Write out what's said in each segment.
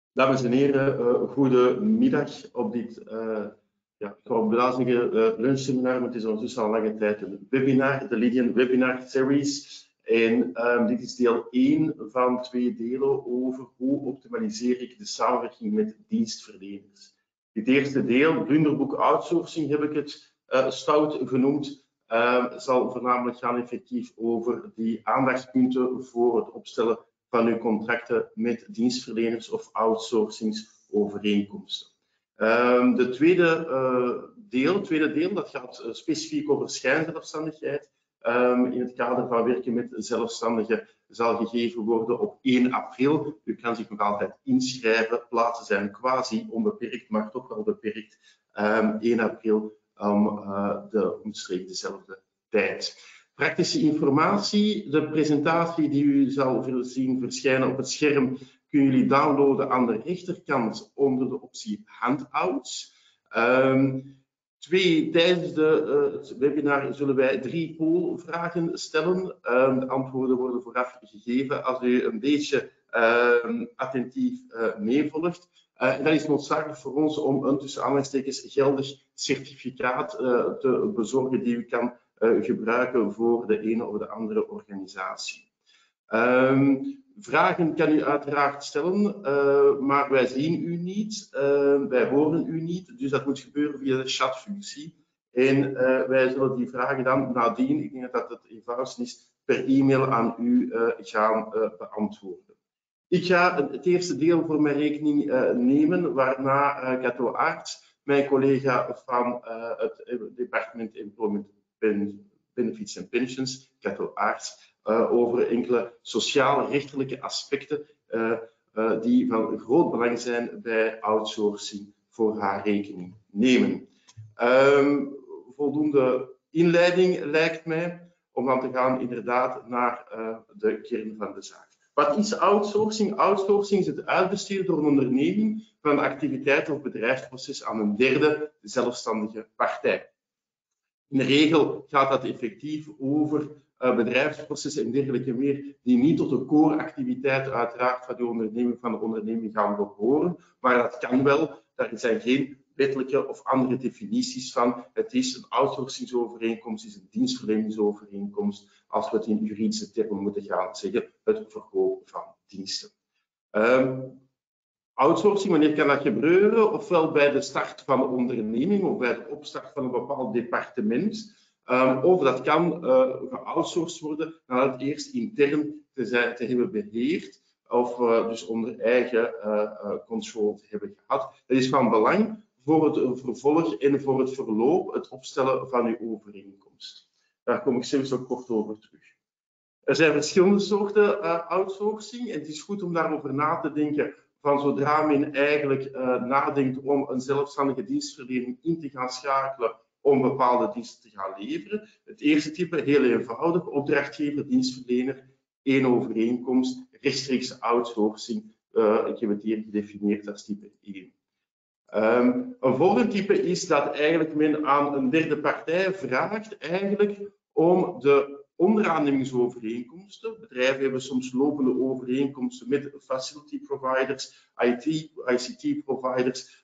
Dames en heren, goedemiddag op dit belazige lunchseminar. Het is ondertussen al lange tijd een webinar, de Lydian Webinar Series. En dit is deel 1 van 2 delen over hoe optimaliseer ik de samenwerking met dienstverleners. Dit eerste deel, blunderboek outsourcing, heb ik het stout genoemd, zal voornamelijk gaan effectief over die aandachtspunten voor het opstellen van uw contracten met dienstverleners of outsourcingsovereenkomsten. Het tweede deel, dat gaat specifiek over schijnzelfstandigheid. In het kader van werken met zelfstandigen zal gegeven worden op 1 april. U kan zich nog altijd inschrijven. Plaatsen zijn quasi onbeperkt, maar toch wel beperkt. 1 april om omstreeks dezelfde tijd. Praktische informatie, de presentatie die u zal zien verschijnen op het scherm, kunnen jullie downloaden aan de rechterkant onder de optie Handouts. Tijdens het webinar zullen wij 3 pollvragen stellen. De antwoorden worden vooraf gegeven als u een beetje attentief meevolgt. En dat is noodzakelijk voor ons om een tussen aanhalingstekens geldig certificaat te bezorgen die u kan gebruiken voor de ene of de andere organisatie. Vragen kan u uiteraard stellen, maar wij zien u niet, wij horen u niet, dus dat moet gebeuren via de chatfunctie. En wij zullen die vragen dan nadien, ik denk dat het eenvoudigst is, per e-mail aan u gaan beantwoorden. Ik ga het eerste deel voor mijn rekening nemen, waarna Cato Aerts, mijn collega van het departement Employment Benefits and Pensions, Cato Aerts, over enkele sociaal-rechtelijke aspecten die van groot belang zijn bij outsourcing voor haar rekening nemen. Voldoende inleiding lijkt mij om dan te gaan inderdaad naar de kern van de zaak. Wat is outsourcing? Outsourcing is het uitbesteden door een onderneming van de activiteit of bedrijfsproces aan een derde zelfstandige partij. In de regel gaat dat effectief over bedrijfsprocessen en dergelijke meer die niet tot de core-activiteit uiteraard van de onderneming gaan behoren, maar dat kan wel. Daar zijn geen wettelijke of andere definities van. Het is een outsourcingsovereenkomst, het is een dienstverleningsovereenkomst, als we het in juridische termen moeten gaan zeggen, het verkoop van diensten. Outsourcing, wanneer kan dat gebeuren? Ofwel bij de start van een onderneming of bij de opstart van een bepaald departement. Of dat kan geoutsourced worden nadat het eerst intern te hebben beheerd of dus onder eigen controle te hebben gehad. Dat is van belang voor het vervolg en voor het verloop, het opstellen van uw overeenkomst. Daar kom ik zelfs ook kort over terug. Er zijn verschillende soorten outsourcing en het is goed om daarover na te denken van zodra men eigenlijk nadenkt om een zelfstandige dienstverlening in te gaan schakelen om bepaalde diensten te gaan leveren. Het eerste type, heel eenvoudig, opdrachtgever, dienstverlener, 1 overeenkomst, rechtstreeks outsourcing. Ik heb het hier gedefinieerd als type 1. Een volgende type is dat eigenlijk men aan een derde partij vraagt eigenlijk om de onderaannemingsovereenkomsten. Bedrijven hebben soms lopende overeenkomsten met facility providers, ICT providers,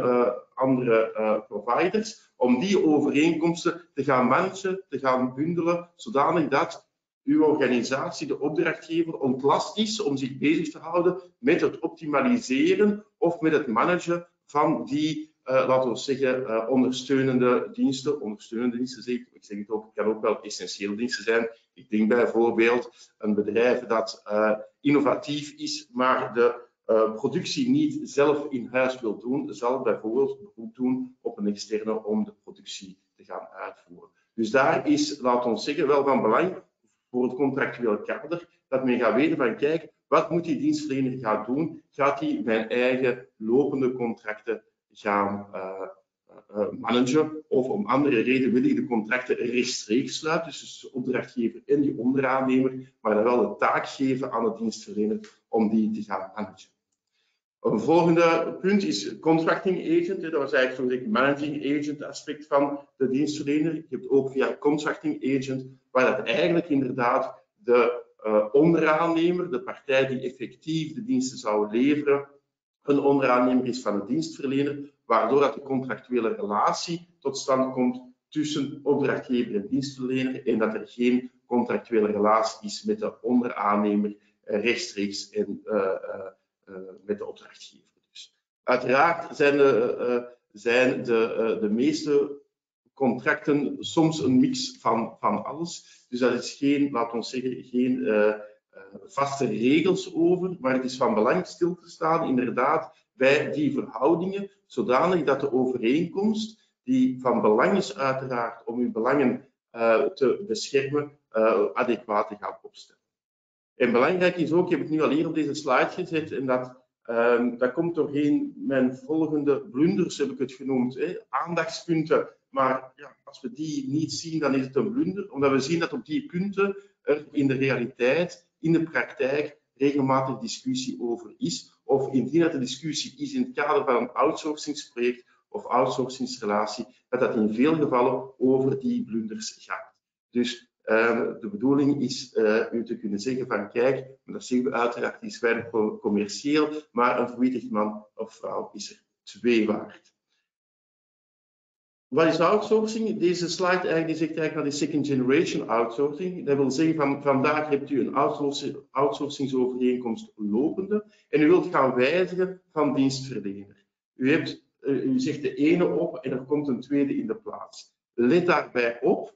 andere providers, om die overeenkomsten te gaan managen, te gaan bundelen, zodanig dat uw organisatie, de opdrachtgever, ontlast is om zich bezig te houden met het optimaliseren of met het managen van die, laten we zeggen, ondersteunende diensten. Ondersteunende diensten, ik zeg het ook, het kan ook wel essentiële diensten zijn. Ik denk bijvoorbeeld een bedrijf dat innovatief is, maar de productie niet zelf in huis wil doen, zal bijvoorbeeld beroep doen op een externe om de productie te gaan uitvoeren. Dus daar is, laten we zeggen, wel van belang voor het contractueel kader, dat men gaat weten van kijk, wat moet die dienstverlener gaan doen? Gaat hij mijn eigen lopende contracten gaan managen of om andere reden wil ik de contracten rechtstreeks sluiten, dus de opdrachtgever en die onderaannemer, maar dan wel de taak geven aan de dienstverlener om die te gaan managen. Een volgende punt is contracting agent. Dat was eigenlijk zo'n managing agent aspect van de dienstverlener. Je hebt ook via contracting agent, waar dat eigenlijk inderdaad de onderaannemer, de partij die effectief de diensten zou leveren, een onderaannemer is van de dienstverlener, waardoor dat de contractuele relatie tot stand komt tussen opdrachtgever en dienstverlener en dat er geen contractuele relatie is met de onderaannemer rechtstreeks en met de opdrachtgever. Dus uiteraard zijn de meeste contracten soms een mix van alles. Dus dat is geen, laten we zeggen, geen vaste regels over, maar het is van belang stil te staan inderdaad bij die verhoudingen, zodanig dat de overeenkomst, die van belang is uiteraard om uw belangen te beschermen, adequaat te gaan opstellen. En belangrijk is ook, ik heb het nu al hier op deze slide gezet, en dat komt doorheen mijn volgende blunders, heb ik het genoemd, aandachtspunten. Maar ja, als we die niet zien, dan is het een blunder, omdat we zien dat op die punten er in de realiteit, in de praktijk, regelmatig discussie over is. Of indien dat de discussie is in het kader van een outsourcingsproject of outsourcingsrelatie, dat in veel gevallen over die blunders gaat. Dus de bedoeling is u te kunnen zeggen van kijk, dat zeggen we uiteraard, is weinig commercieel, maar een verwittigd man of vrouw is er 2 waard. Wat is outsourcing? Deze slide eigenlijk zegt eigenlijk naar de second generation outsourcing. Dat wil zeggen van vandaag hebt u een outsourcingsovereenkomst lopende en u wilt gaan wijzigen van dienstverlener. U zegt de ene op en er komt een tweede in de plaats. Let daarbij op.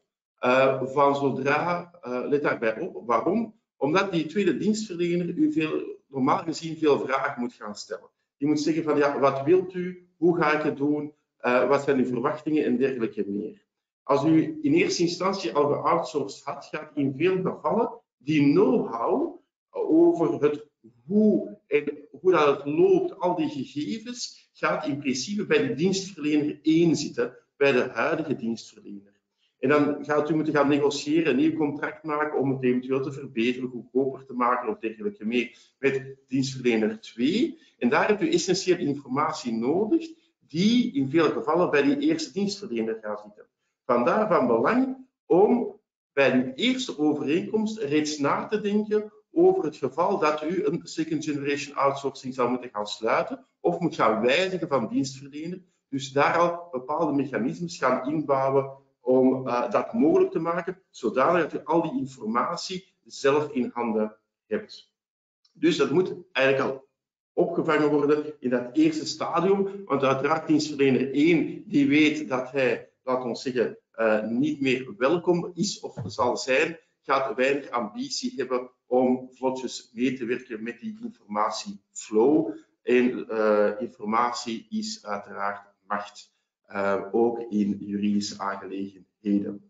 Let daarbij op. Waarom? Omdat die tweede dienstverlener u normaal gezien veel vragen moet gaan stellen. Die moet zeggen van ja, wat wilt u? Hoe ga ik het doen? Wat zijn uw verwachtingen en dergelijke meer. Als u in eerste instantie al geoutsourced had, gaat in veel gevallen die know-how over het hoe en hoe dat het loopt, al die gegevens, gaat in principe bij de dienstverlener 1 zitten, bij de huidige dienstverlener. En dan gaat u moeten gaan negociëren, een nieuw contract maken om het eventueel te verbeteren, goedkoper te maken of dergelijke meer met dienstverlener 2. En daar hebt u essentieel informatie nodig die in veel gevallen bij die eerste dienstverlener gaat zitten. Vandaar van belang om bij die eerste overeenkomst reeds na te denken over het geval dat u een second generation outsourcing zou moeten gaan sluiten of moet gaan wijzigen van dienstverlener. Dus daar al bepaalde mechanismes gaan inbouwen om dat mogelijk te maken, zodanig dat u al die informatie zelf in handen hebt. Dus dat moet eigenlijk al opgevangen worden in dat eerste stadium, want uiteraard dienstverlener 1 die weet dat hij, laten we zeggen, niet meer welkom is of zal zijn, gaat weinig ambitie hebben om vlotjes mee te werken met die informatieflow. En informatie is uiteraard macht, ook in juridische aangelegenheden.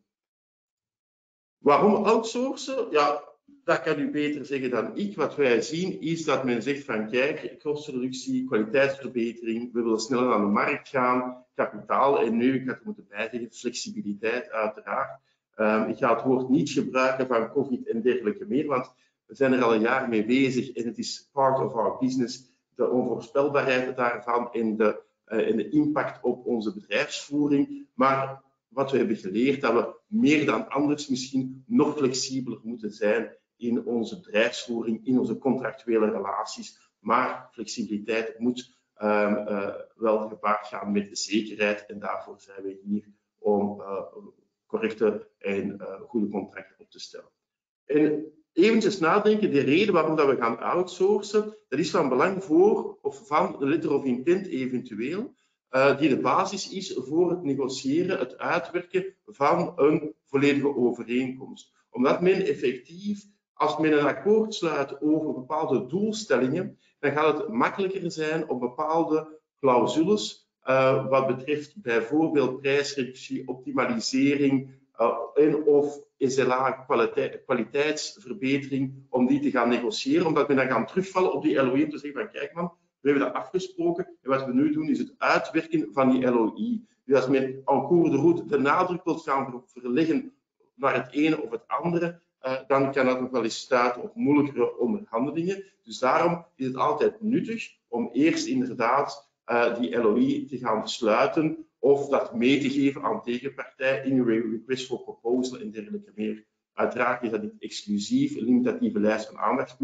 Waarom outsourcen? Ja, dat kan u beter zeggen dan ik. Wat wij zien is dat men zegt van kijk, kostenreductie, kwaliteitsverbetering, we willen sneller aan de markt gaan, kapitaal en nu, ik had er moeten bijzeggen, flexibiliteit uiteraard. Ik ga het woord niet gebruiken van COVID en dergelijke meer, want we zijn er al een jaar mee bezig en het is part of our business, de onvoorspelbaarheid daarvan en de impact op onze bedrijfsvoering. Maar wat we hebben geleerd, dat we meer dan anders misschien nog flexibeler moeten zijn in onze bedrijfsvoering, in onze contractuele relaties. Maar flexibiliteit moet wel gepaard gaan met de zekerheid en daarvoor zijn we hier om correcte en goede contracten op te stellen. En eventjes nadenken, de reden waarom dat we gaan outsourcen, dat is van belang voor of van de letter of intent eventueel, die de basis is voor het negociëren, het uitwerken van een volledige overeenkomst. Omdat men effectief, als men een akkoord sluit over bepaalde doelstellingen, dan gaat het makkelijker zijn om bepaalde clausules, wat betreft bijvoorbeeld prijsreductie, optimalisering en of SLA, kwaliteitsverbetering, om die te gaan negociëren, omdat men dan gaan terugvallen op die LOI en te zeggen van kijk man, we hebben dat afgesproken en wat we nu doen is het uitwerken van die LOI. Dus als men en cours de route de nadruk wilt gaan verleggen naar het ene of het andere, dan kan dat nog wel eens stuiten op moeilijkere onderhandelingen. Dus daarom is het altijd nuttig om eerst inderdaad die LOI te gaan sluiten of dat mee te geven aan tegenpartij in uw request for proposal en dergelijke meer. Uiteraard is dat niet exclusief, een limitatieve lijst van aandachtspunten,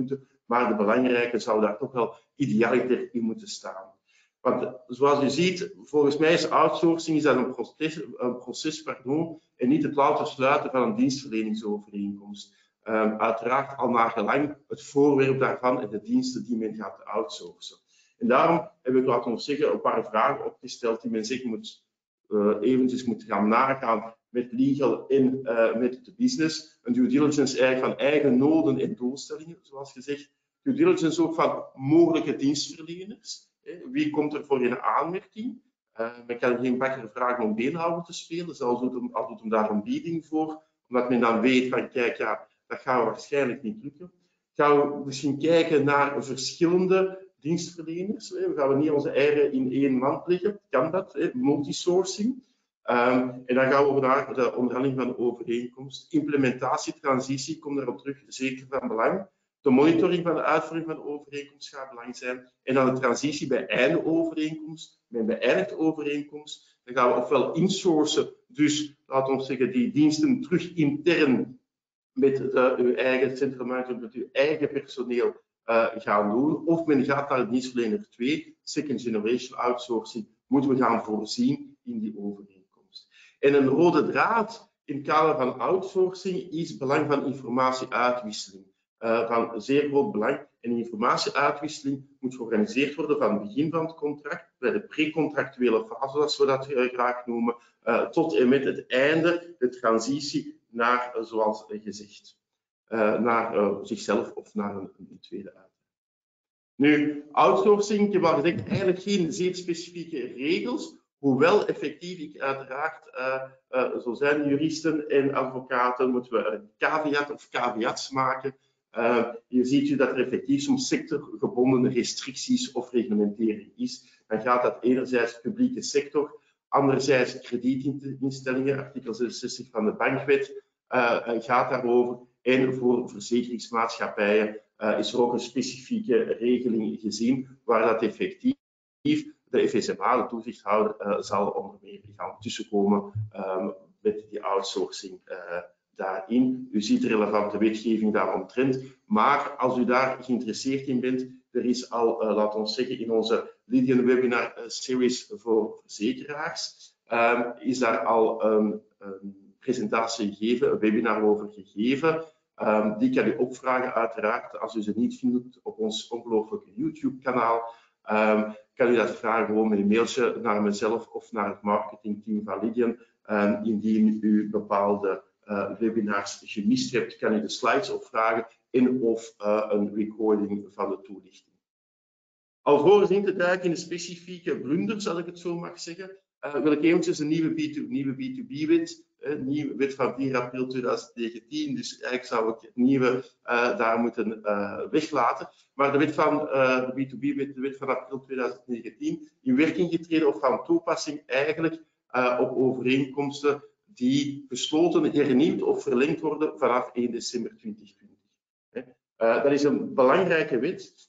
maar de belangrijke zou daar toch wel idealiter in moeten staan. Want zoals u ziet, volgens mij is outsourcing een proces en niet het louter sluiten van een dienstverleningsovereenkomst. Uiteraard al naar gelang het voorwerp daarvan en de diensten die men gaat outsourcen. En daarom heb ik, laten we zeggen, een paar vragen opgesteld die men zich eventjes moet gaan nagaan met legal en met de business. Een due diligence eigenlijk van eigen noden en doelstellingen, zoals gezegd. Due diligence ook van mogelijke dienstverleners. Wie komt er voor in aanmerking? Men kan geen bakker vragen om beenhouwer te spelen, zelfs al doet hem daar een bieding voor, omdat men dan weet van kijk, ja, dat gaat waarschijnlijk niet lukken. Gaan we misschien kijken naar verschillende dienstverleners. We gaan niet onze eieren in één mand leggen, kan dat, multisourcing. En dan gaan we naar de onderhandeling van de overeenkomst. Implementatie, transitie, komt erop terug, zeker van belang. De monitoring van de uitvoering van de overeenkomst gaat belangrijk zijn. En dan de transitie bij einde overeenkomst, bij beëindigde overeenkomst. Dan gaan we ofwel insourcen, dus laten we zeggen die diensten terug intern met uw eigen centrum management, met uw eigen personeel gaan doen. Of men gaat naar de dienstverlener 2, second generation outsourcing, moeten we gaan voorzien in die overeenkomst. En een rode draad in het kader van outsourcing is het belang van informatieuitwisseling. Van zeer groot belang. En informatieuitwisseling moet georganiseerd worden van het begin van het contract, bij de precontractuele fase, zoals we dat graag noemen, tot en met het einde, de transitie naar, zoals gezegd, naar zichzelf of naar een tweede uit. Nu, outsourcing, ik heb al gezegd, eigenlijk geen zeer specifieke regels, hoewel effectief ik uiteraard, zo zijn juristen en advocaten, moeten we een caveat of caveats maken. Hier ziet u dat er effectief soms sectorgebonden restricties of reglementering is. Dan gaat dat enerzijds publieke sector, anderzijds kredietinstellingen, artikel 66 van de bankwet gaat daarover. En voor verzekeringsmaatschappijen is er ook een specifieke regeling gezien waar dat effectief de FSMA, de toezichthouder, zal onder meer gaan tussenkomen met die outsourcing daarin. U ziet de relevante wetgeving daaromtrent. Maar als u daar geïnteresseerd in bent, er is al, laten we zeggen, in onze Lydian Webinar Series voor verzekeraars, is daar al een presentatie gegeven, een webinar over gegeven. Die kan u opvragen, uiteraard. Als u ze niet vindt op ons ongelooflijke YouTube-kanaal, kan u dat vragen gewoon met een mailtje naar mezelf of naar het marketingteam van Lydian. Indien u bepaalde webinars gemist hebt, kan u de slides opvragen en of een recording van de toelichting. Alvorens in te duiken in de specifieke blunders, als ik het zo mag zeggen, wil ik eventjes een nieuwe B2B-wet, nieuwe wet van 4 april 2019, dus eigenlijk zou ik het nieuwe daar moeten weglaten. Maar de wet van de B2B-wet, de wet van april 2019, in werking getreden of van toepassing eigenlijk op overeenkomsten die gesloten, hernieuwd of verlengd worden vanaf 1 december 2020. Dat is een belangrijke wet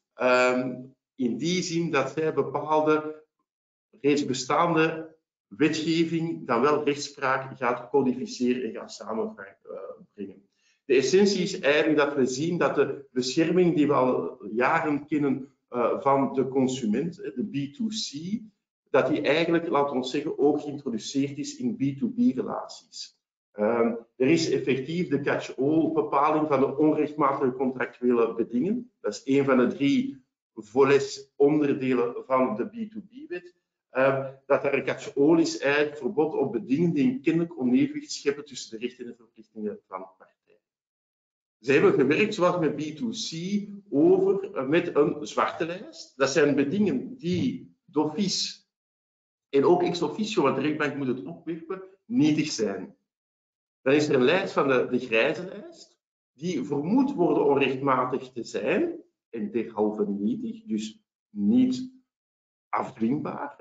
in die zin dat zij bepaalde reeds bestaande wetgeving dan wel rechtspraak gaat codificeren en gaat samenbrengen. De essentie is eigenlijk dat we zien dat de bescherming die we al jaren kennen van de consument, de B2C, dat die eigenlijk, laten we zeggen, ook geïntroduceerd is in B2B-relaties. Er is effectief de catch-all-bepaling van de onrechtmatige contractuele bedingen. Dat is een van de 3 volets onderdelen van de B2B-wet. Dat er een catch-all is, eigenlijk verbod op bedingen die een kennelijk onevenwicht scheppen tussen de rechten en verplichtingen van partijen. Ze hebben gewerkt, zoals met B2C, met een zwarte lijst. Dat zijn bedingen die d'office en ook ex officio, want de rechtbank moet het opwerpen, nietig zijn. Dan is er een lijst van de grijze lijst, die vermoed worden onrechtmatig te zijn, en derhalve nietig, dus niet afdwingbaar,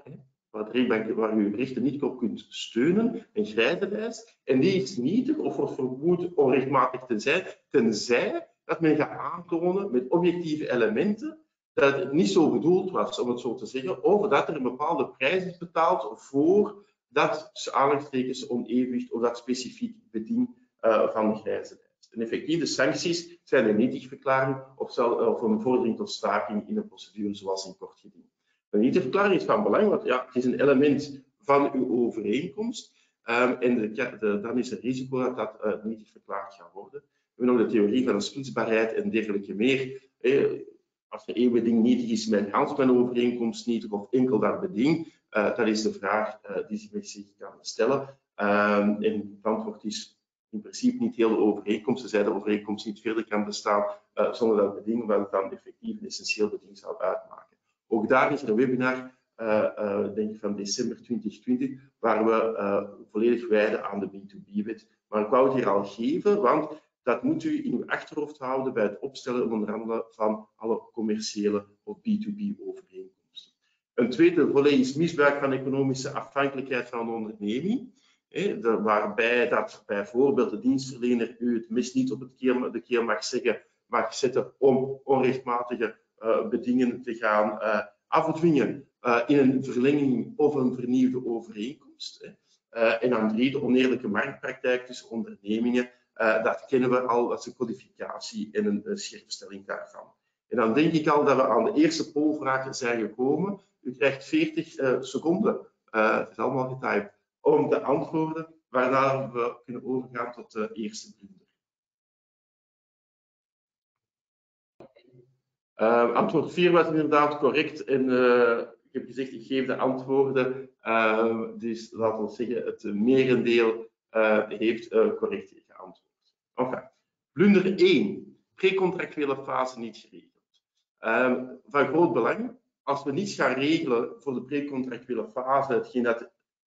waar u uw rechten niet op kunt steunen, een grijze lijst, en die is nietig of wordt vermoed onrechtmatig te zijn, tenzij dat men gaat aantonen met objectieve elementen dat het niet zo bedoeld was, om het zo te zeggen, of dat er een bepaalde prijs is betaald voor dat aanhalingstekens onevenwicht of dat specifiek beding van de grijze lijst. En effectief, de sancties zijn een nietigverklaring of een vordering tot staking in een procedure zoals in kort geding. Een nietigverklaring is van belang, want ja, het is een element van uw overeenkomst. En dan is er risico dat dat nietig verklaard gaat worden. We hebben nog de theorie van de splitsbaarheid en dergelijke meer. Als er één beding nietig is met gans mijn overeenkomst nietig of enkel dat beding, dat is de vraag die zich kan stellen. En het antwoord is in principe niet heel de overeenkomst, tenzij de overeenkomst niet verder kan bestaan zonder dat beding, wat het dan effectief een essentieel beding zou uitmaken. Ook daar is er een webinar, denk ik van december 2020, waar we volledig wijden aan de B2B-wet. Maar ik wou het hier al geven, want dat moet u in uw achterhoofd houden bij het opstellen en onderhandelen van alle commerciële of B2B-overeenkomsten. Een tweede volledig is misbruik van economische afhankelijkheid van een onderneming. Waarbij dat bijvoorbeeld de dienstverlener u het mes niet op de keel mag zetten om onrechtmatige bedingen te gaan afdwingen in een verlenging of een vernieuwde overeenkomst. En dan 3, de oneerlijke marktpraktijk tussen ondernemingen. Dat kennen we al, dat is een codificatie en een scherpstelling daarvan. En dan denk ik al dat we aan de eerste polvraag zijn gekomen. U krijgt 40 seconden, het is allemaal getypt, om te antwoorden, waarna we kunnen overgaan tot de eerste blunder. Antwoord 4 was inderdaad correct en ik heb gezegd, ik geef de antwoorden, dus laten we zeggen, het merendeel heeft correct geantwoord. Enfin, blunder 1, precontractuele fase niet geregeld. Van groot belang, als we niets gaan regelen voor de precontractuele fase, hetgeen dat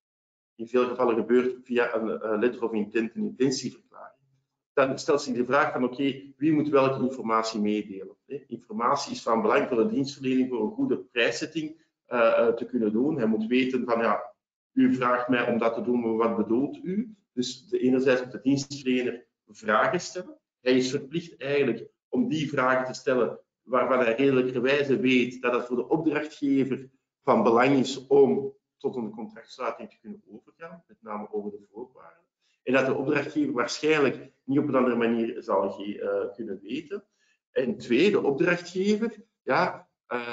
in veel gevallen gebeurt via een letter of intent, een intentieverklaring, dan stelt zich de vraag van oké, wie moet welke informatie meedelen? Informatie is van belang voor de dienstverlening, voor een goede prijszetting te kunnen doen. Hij moet weten van ja, u vraagt mij om dat te doen, maar wat bedoelt u? Dus enerzijds moet de dienstverlener vragen stellen. Hij is verplicht eigenlijk om die vragen te stellen waarvan hij redelijkerwijze weet dat het voor de opdrachtgever van belang is om tot een contractsluiting te kunnen overgaan, met name over de voorwaarden. En dat de opdrachtgever waarschijnlijk niet op een andere manier zal kunnen weten. En 2, de opdrachtgever, ja,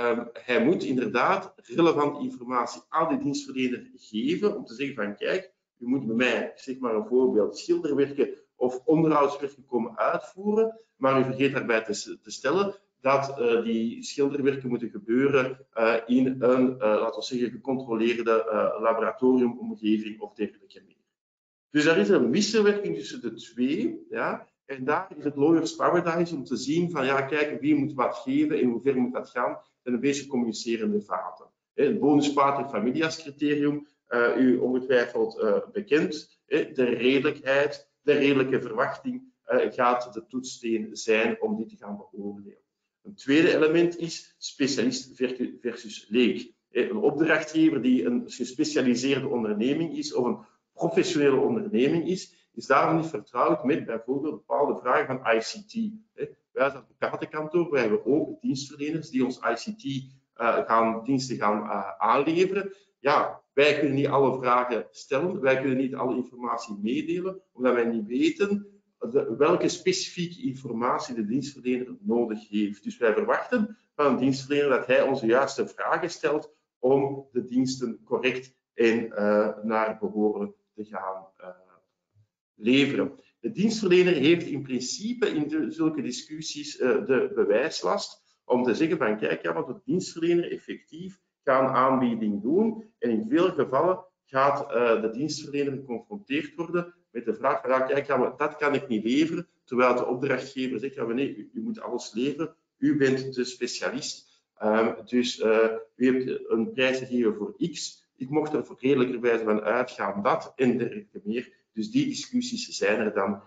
hij moet inderdaad relevante informatie aan de dienstverlener geven om te zeggen van kijk, u moet bij mij, zeg maar een voorbeeld, schilderwerken of onderhoudswerken komen uitvoeren, maar u vergeet daarbij te stellen dat die schilderwerken moeten gebeuren in een, laten we zeggen, gecontroleerde laboratoriumomgeving of dergelijke meer. Dus er is een wisselwerking tussen de twee, ja, en daar is het lawyers paradise om te zien van ja, kijk, wie moet wat geven en hoe ver moet dat gaan, en een beetje communicerende vaten. Het bonus pater familias criterium, u ongetwijfeld bekend, de redelijkheid, de redelijke verwachting gaat de toetssteen zijn om dit te gaan beoordelen. Een tweede element is specialist versus leek. Een opdrachtgever die een gespecialiseerde onderneming is of een professionele onderneming is daarom niet vertrouwd met bijvoorbeeld bepaalde vragen van ICT. Wij als advocatenkantoor, wij hebben ook dienstverleners die ons ICT diensten gaan aanleveren. Ja, wij kunnen niet alle vragen stellen, wij kunnen niet alle informatie meedelen, omdat wij niet weten welke specifieke informatie de dienstverlener nodig heeft. Dus wij verwachten van een dienstverlener dat hij onze juiste vragen stelt om de diensten correct en naar behoren te gaan leveren. De dienstverlener heeft in principe in zulke discussies de bewijslast om te zeggen van kijk, ja, want de dienstverlener effectief gaat een aanbieding doen en in veel gevallen gaat de dienstverlener geconfronteerd worden met de vraag van ja, kijk, ja, dat kan ik niet leveren, terwijl de opdrachtgever zegt ja, nee, u moet alles leveren, u bent de specialist, dus u hebt een prijs gegeven voor X, ik mocht er redelijkerwijze van uitgaan dat en dergelijke meer. Dus die discussies zijn er dan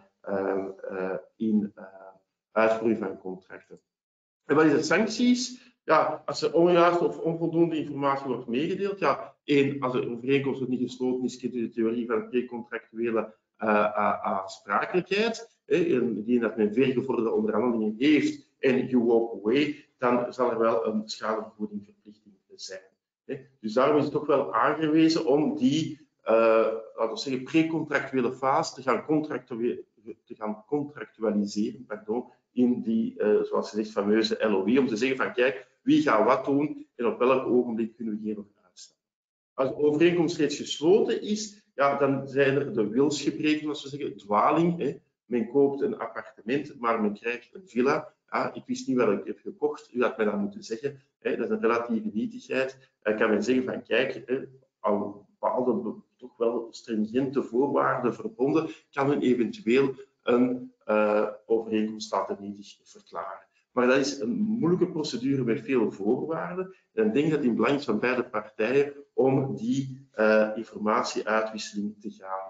in uitvoering van contracten. En wat is de sancties? Ja, als er onjuiste of onvoldoende informatie wordt meegedeeld, ja, als de overeenkomst nog niet gesloten is, kent u de theorie van precontractuele aansprakelijkheid. Indien dat men vergevorderde onderhandelingen heeft en you walk away, dan zal er wel een schadevergoeding verplichting zijn. Dus daarom is het toch wel aangewezen om die, laten we zeggen, precontractuele fase te gaan te gaan contractualiseren, in die, zoals gezegd, fameuze LOI, om te zeggen van kijk, wie gaat wat doen en op welk ogenblik kunnen we hier nog uitstappen. Als de overeenkomst reeds gesloten is, ja, dan zijn er de wilsgebreken, als we zeggen, dwaling. Hè. Men koopt een appartement, maar men krijgt een villa. Ja, ik wist niet wat ik heb gekocht, u had mij dat moeten zeggen. Hè. Dat is een relatieve nietigheid. Dan kan men zeggen van kijk, aan bepaalde toch wel stringente voorwaarden verbonden, kan men eventueel een overeenkomst laten nietig verklaren. Maar dat is een moeilijke procedure met veel voorwaarden. En ik denk dat het in belang is van beide partijen om die informatieuitwisseling te gaan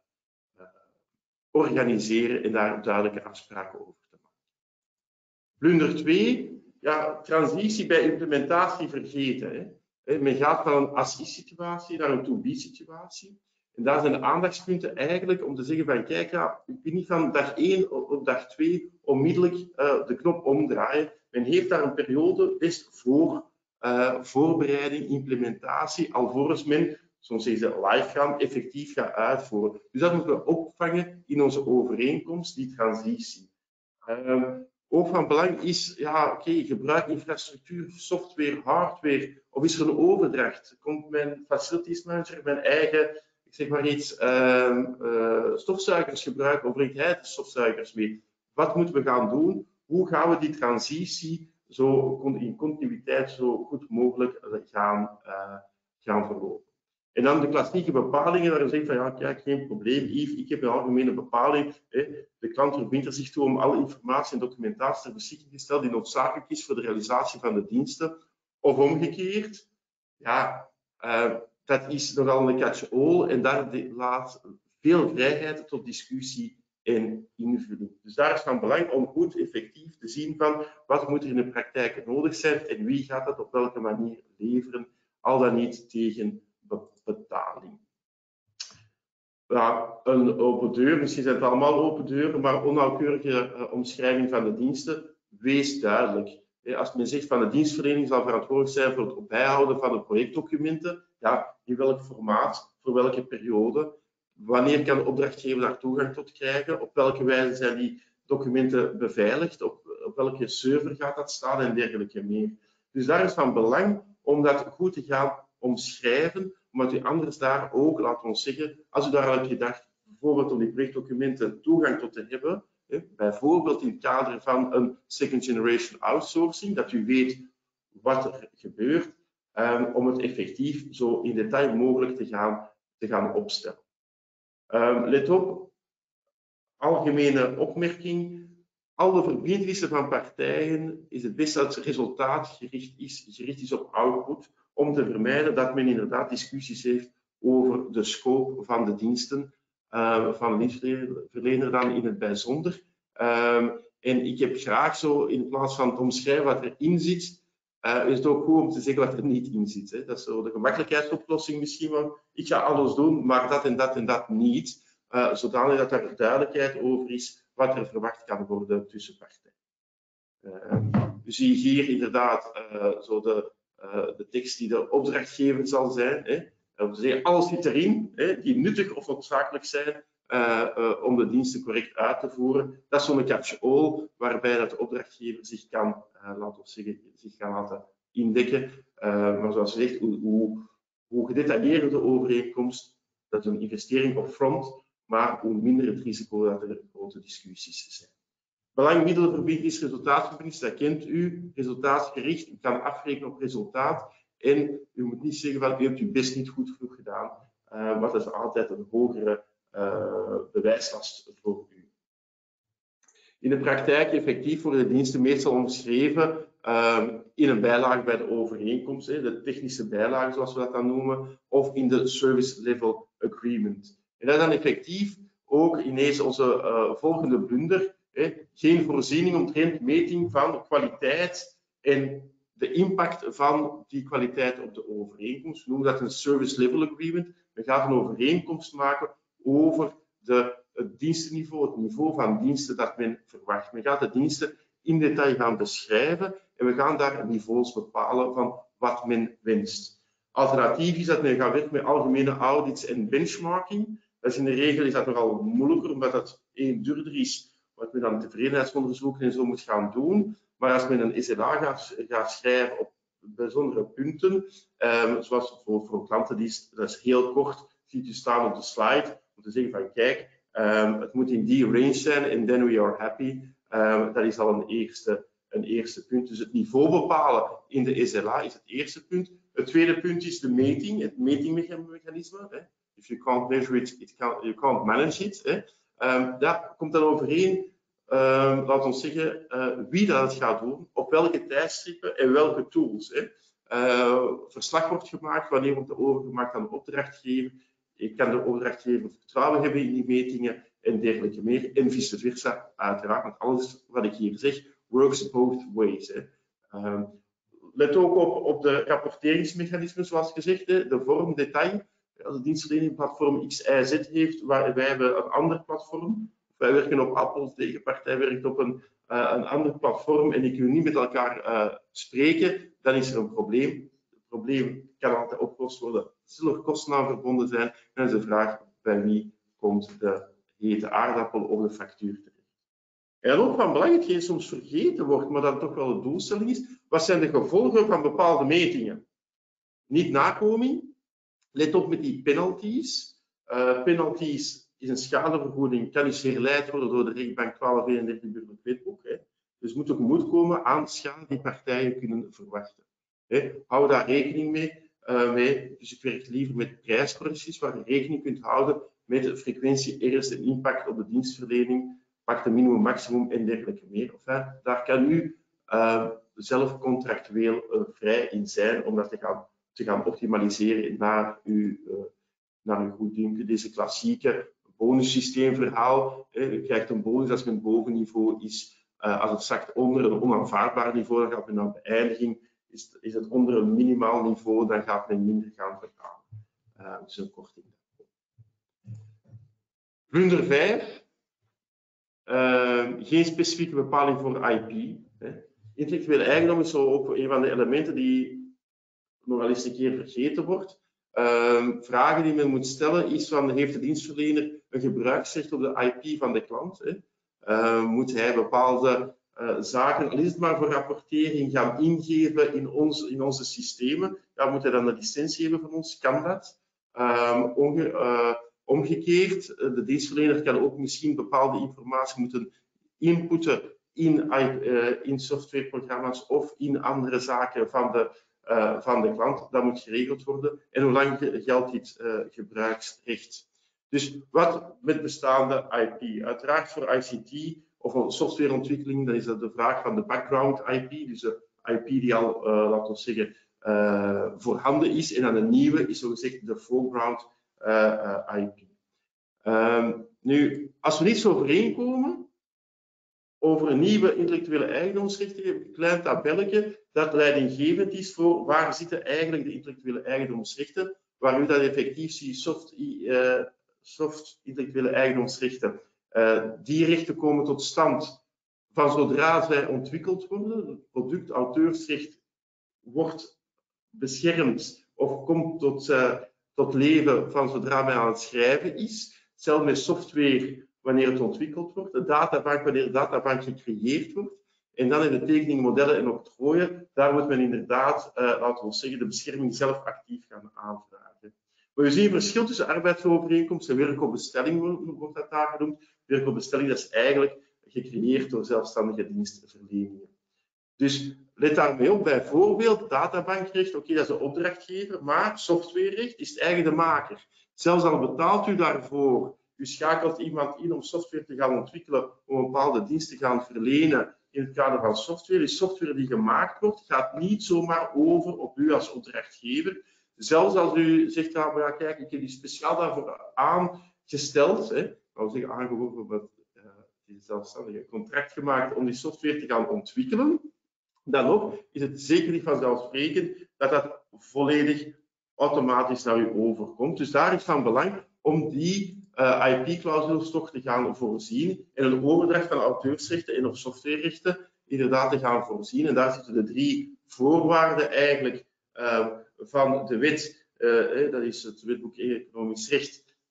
organiseren en daar duidelijke afspraken over te maken. Blunder 2, ja, transitie bij implementatie vergeten. Hè. Men gaat van een as-is-situatie naar een to-be-situatie. En daar zijn de aandachtspunten eigenlijk om te zeggen van kijk, ja, ik ben niet van dag 1 op dag 2 onmiddellijk de knop omdraaien. Men heeft daar een periode best voor voorbereiding, implementatie, alvorens men, zoals ze live gaan, effectief gaat uitvoeren. Dus dat moeten we opvangen in onze overeenkomst, die transitie. Ook van belang is, ja, oké, gebruik infrastructuur, software, hardware, of is er een overdracht? Komt mijn facilities manager mijn eigen, ik zeg maar iets, stofzuigers gebruiken, of brengt hij de stofzuigers mee? Wat moeten we gaan doen? Hoe gaan we die transitie zo in continuïteit zo goed mogelijk gaan verlopen? En dan de klassieke bepalingen, waar je zegt van ja, kijk, geen probleem, Yves, ik heb een algemene bepaling. De klant verbindt er zich toe om alle informatie en documentatie ter beschikking te stellen die noodzakelijk is voor de realisatie van de diensten. Of omgekeerd, ja, dat is nogal een catch-all en daar laat veel vrijheid tot discussie en invulling. Dus daar is van belang om goed effectief te zien van wat moet er in de praktijk nodig zijn en wie gaat dat op welke manier leveren, al dan niet tegen betaling. Ja, een open deur, misschien zijn het allemaal open deuren, maar onnauwkeurige omschrijving van de diensten, wees duidelijk. Als men zegt van de dienstverlening zal verantwoordelijk zijn voor het bijhouden van de projectdocumenten, ja, in welk formaat, voor welke periode, wanneer kan de opdrachtgever daar toegang tot krijgen, op welke wijze zijn die documenten beveiligd, op welke server gaat dat staan en dergelijke meer. Dus daar is van belang om dat goed te gaan omschrijven, omdat u anders daar ook, laten we ons zeggen, als u daar al hebt gedacht, bijvoorbeeld om die projectdocumenten toegang tot te hebben, bijvoorbeeld in het kader van een second generation outsourcing, dat u weet wat er gebeurt, om het effectief zo in detail mogelijk te gaan opstellen. Let op, algemene opmerking. Alle verbintenissen van partijen is het best dat het resultaatgericht is op output, om te vermijden dat men inderdaad discussies heeft over de scope van de diensten, van de dienstverlener dan in het bijzonder. En ik heb graag zo, in plaats van te omschrijven wat erin zit, is het ook goed om te zeggen wat er niet in zit. Hè. Dat is zo de gemakkelijkheidsoplossing misschien wel. Ik ga alles doen, maar dat en dat en dat niet. Zodanig dat er duidelijkheid over is wat er verwacht kan worden tussen partijen. U ziet hier inderdaad zo de tekst die de opdrachtgever zal zijn. Hè. Alles zit erin, hè, die nuttig of noodzakelijk zijn om de diensten correct uit te voeren. Dat is zo'n catch-all waarbij dat de opdrachtgever zich kan, laten we zeggen, zich kan laten indekken. Maar zoals gezegd, hoe gedetailleerder de overeenkomst, dat is een investering op front, maar hoe minder het risico dat er grote discussies zijn. Belang, middelen, verbindenis, resultaatverbindenis, dat kent u. Resultaatgericht, u kan afrekenen op resultaat. En u moet niet zeggen van u hebt uw best niet goed genoeg gedaan, want dat is altijd een hogere bewijslast voor u. In de praktijk effectief worden de diensten meestal omschreven in een bijlage bij de overeenkomst, de technische bijlage zoals we dat dan noemen, of in de Service Level Agreement. En dat is dan effectief ook ineens onze volgende blunder. Geen voorziening omtrent meting van kwaliteit en de impact van die kwaliteit op de overeenkomst. We noemen dat een Service Level Agreement. We gaan een overeenkomst maken over het dienstenniveau, het niveau van diensten dat men verwacht. Men gaat de diensten in detail gaan beschrijven en we gaan daar niveaus bepalen van wat men wenst. Alternatief is dat men gaat werken met algemene audits en benchmarking. Dat is in de regel is dat nogal moeilijker, omdat dat duurder is, wat men dan tevredenheidsonderzoeken en zo moet gaan doen. Maar als men een SLA gaat schrijven op bijzondere punten, zoals bijvoorbeeld voor een klantendienst, dat is heel kort, ziet u staan op de slide, om te zeggen van kijk, het moet in die range zijn en then we are happy. Dat is al een eerste punt. Dus het niveau bepalen in de SLA is het eerste punt. Het tweede punt is de meting, het metingmechanisme. If you can't measure it, you can't manage it. Daar komt dan overeen, laat ons zeggen, wie dat het gaat doen, op welke tijdstippen en welke tools. Verslag wordt gemaakt, wanneer wordt er overgemaakt aan de opdrachtgever. Je kan de opdrachtgever vertrouwen hebben in die metingen en dergelijke meer. En vice versa, uiteraard, want alles wat ik hier zeg, works both ways. Let ook op de rapporteringsmechanismen, zoals gezegd, de vorm, detail. Als de dienstverlening platform X, Y, Z heeft, wij hebben een ander platform. Wij werken op Apple, de tegenpartij werkt op een ander platform en die kunnen niet met elkaar spreken, dan is er een probleem. Het probleem kan altijd opgelost worden. Er zullen er kosten aan verbonden zijn. En dan is de vraag, bij wie komt de hete aardappel of de factuur terecht? En ook van belang, hetgeen soms vergeten wordt, maar dat toch wel de doelstelling is, wat zijn de gevolgen van bepaalde metingen? Niet nakoming. Let op met die penalties. Penalties is een schadevergoeding, kan dus herleid worden door de rechtbank 1231 burgerlijk wetboek. Dus moet tegemoet komen aan schade die partijen kunnen verwachten. Hou daar rekening mee. Dus ik werk liever met prijscorrecties, waar je rekening kunt houden met de frequentie, ernst en impact op de dienstverlening, pak de minimum, maximum en dergelijke meer. Daar kan u zelf contractueel vrij in zijn om dat te gaan optimaliseren naar uw goeddunken. Deze klassieke bonussysteemverhaal. Je krijgt een bonus als men bovenniveau is. Als het zakt onder een onaanvaardbaar niveau, dan gaat men naar beëindiging. Is het onder een minimaal niveau, dan gaat men minder gaan betalen. Dus een korting. Blunder 5. Geen specifieke bepaling voor IP. Intellectuele eigendom is zo ook een van de elementen die nogal eens een keer vergeten wordt. Vragen die men moet stellen is van, heeft de dienstverlener een gebruiksrecht op de IP van de klant? Moet hij bepaalde zaken, al is het maar voor rapportering, gaan ingeven in onze systemen? Moet hij dan een licentie hebben van ons? Kan dat? Omgekeerd, de dienstverlener kan ook misschien bepaalde informatie moeten inputten in softwareprogramma's of in andere zaken van de klant. Dat moet geregeld worden. En hoe lang geldt dit gebruiksrecht? Dus wat met bestaande IP? Uiteraard voor ICT of een softwareontwikkeling, dan is dat de vraag van de background IP, dus de IP die al, laten we zeggen, voorhanden is. En dan een nieuwe is zogezegd de foreground IP. Nu, als we niet zo overeenkomen over een nieuwe intellectuele eigendomsrechten, heb ik een klein tabelletje dat leidinggevend is voor waar zitten eigenlijk de intellectuele eigendomsrechten, waar u dat effectief ziet, soft intellectuele eigendomsrechten. Die rechten komen tot stand van zodra zij ontwikkeld worden. Het product auteursrecht wordt beschermd of komt tot leven van zodra men aan het schrijven is. Hetzelfde met software wanneer het ontwikkeld wordt, de databank wanneer de databank gecreëerd wordt. En dan in de tekening, modellen en octrooien, daar moet men inderdaad, laten we zeggen, de bescherming zelf actief gaan aanvragen. Maar we zien een verschil tussen arbeidsovereenkomst en werk op bestelling, wordt dat daar genoemd. Werk op bestelling, dat is eigenlijk gecreëerd door zelfstandige dienstverleningen. Dus let daarmee op, bijvoorbeeld databankrecht, oké, dat is de opdrachtgever, maar softwarerecht is eigenlijk de maker. Zelfs al betaalt u daarvoor, u schakelt iemand in om software te gaan ontwikkelen, om een bepaalde dienst te gaan verlenen in het kader van software. Die software die gemaakt wordt, gaat niet zomaar over op u als opdrachtgever. Zelfs als u zegt, maar ja, kijk, ik heb die speciaal daarvoor aangesteld, laten we zeggen aangeworven, met zelfstandige contract gemaakt om die software te gaan ontwikkelen. Dan nog is het zeker niet vanzelfsprekend dat dat volledig automatisch naar u overkomt. Dus daar is van belang om die IP-clausules toch te gaan voorzien en een overdracht van auteursrechten en of softwarerechten inderdaad te gaan voorzien. En daar zitten de 3 voorwaarden eigenlijk van de wet. Dat is het wetboek Economisch Recht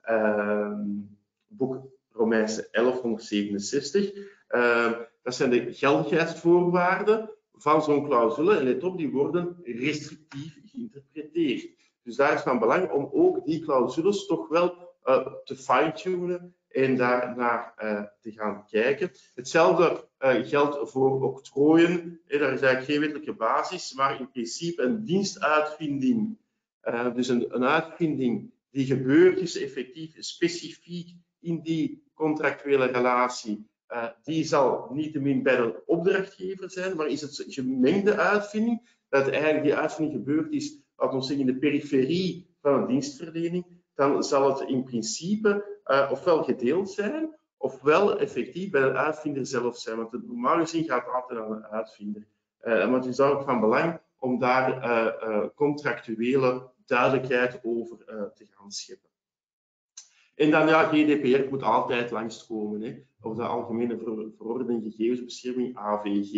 boek Romeinse 1167. Dat zijn de geldigheidsvoorwaarden van zo'n clausule. En let op, die worden restrictief geïnterpreteerd. Dus daar is van belang om ook die clausules toch wel te fine-tunen en daarnaar te gaan kijken. Hetzelfde geldt voor octrooien. Daar is eigenlijk geen wettelijke basis, maar in principe een dienstuitvinding. Dus een uitvinding die gebeurd is, effectief specifiek in die contractuele relatie, die zal niettemin bij de opdrachtgever zijn, maar is het een gemengde uitvinding, dat eigenlijk die uitvinding gebeurd is, laten we zeggen, in de periferie van een dienstverlening, dan zal het in principe ofwel gedeeld zijn, ofwel effectief bij de uitvinder zelf zijn. Want normaal gezien gaat het altijd aan de uitvinder. Maar het is ook van belang om daar contractuele duidelijkheid over te gaan scheppen. En dan, ja, GDPR moet altijd langskomen, hè, of de Algemene Verordening Gegevensbescherming, AVG.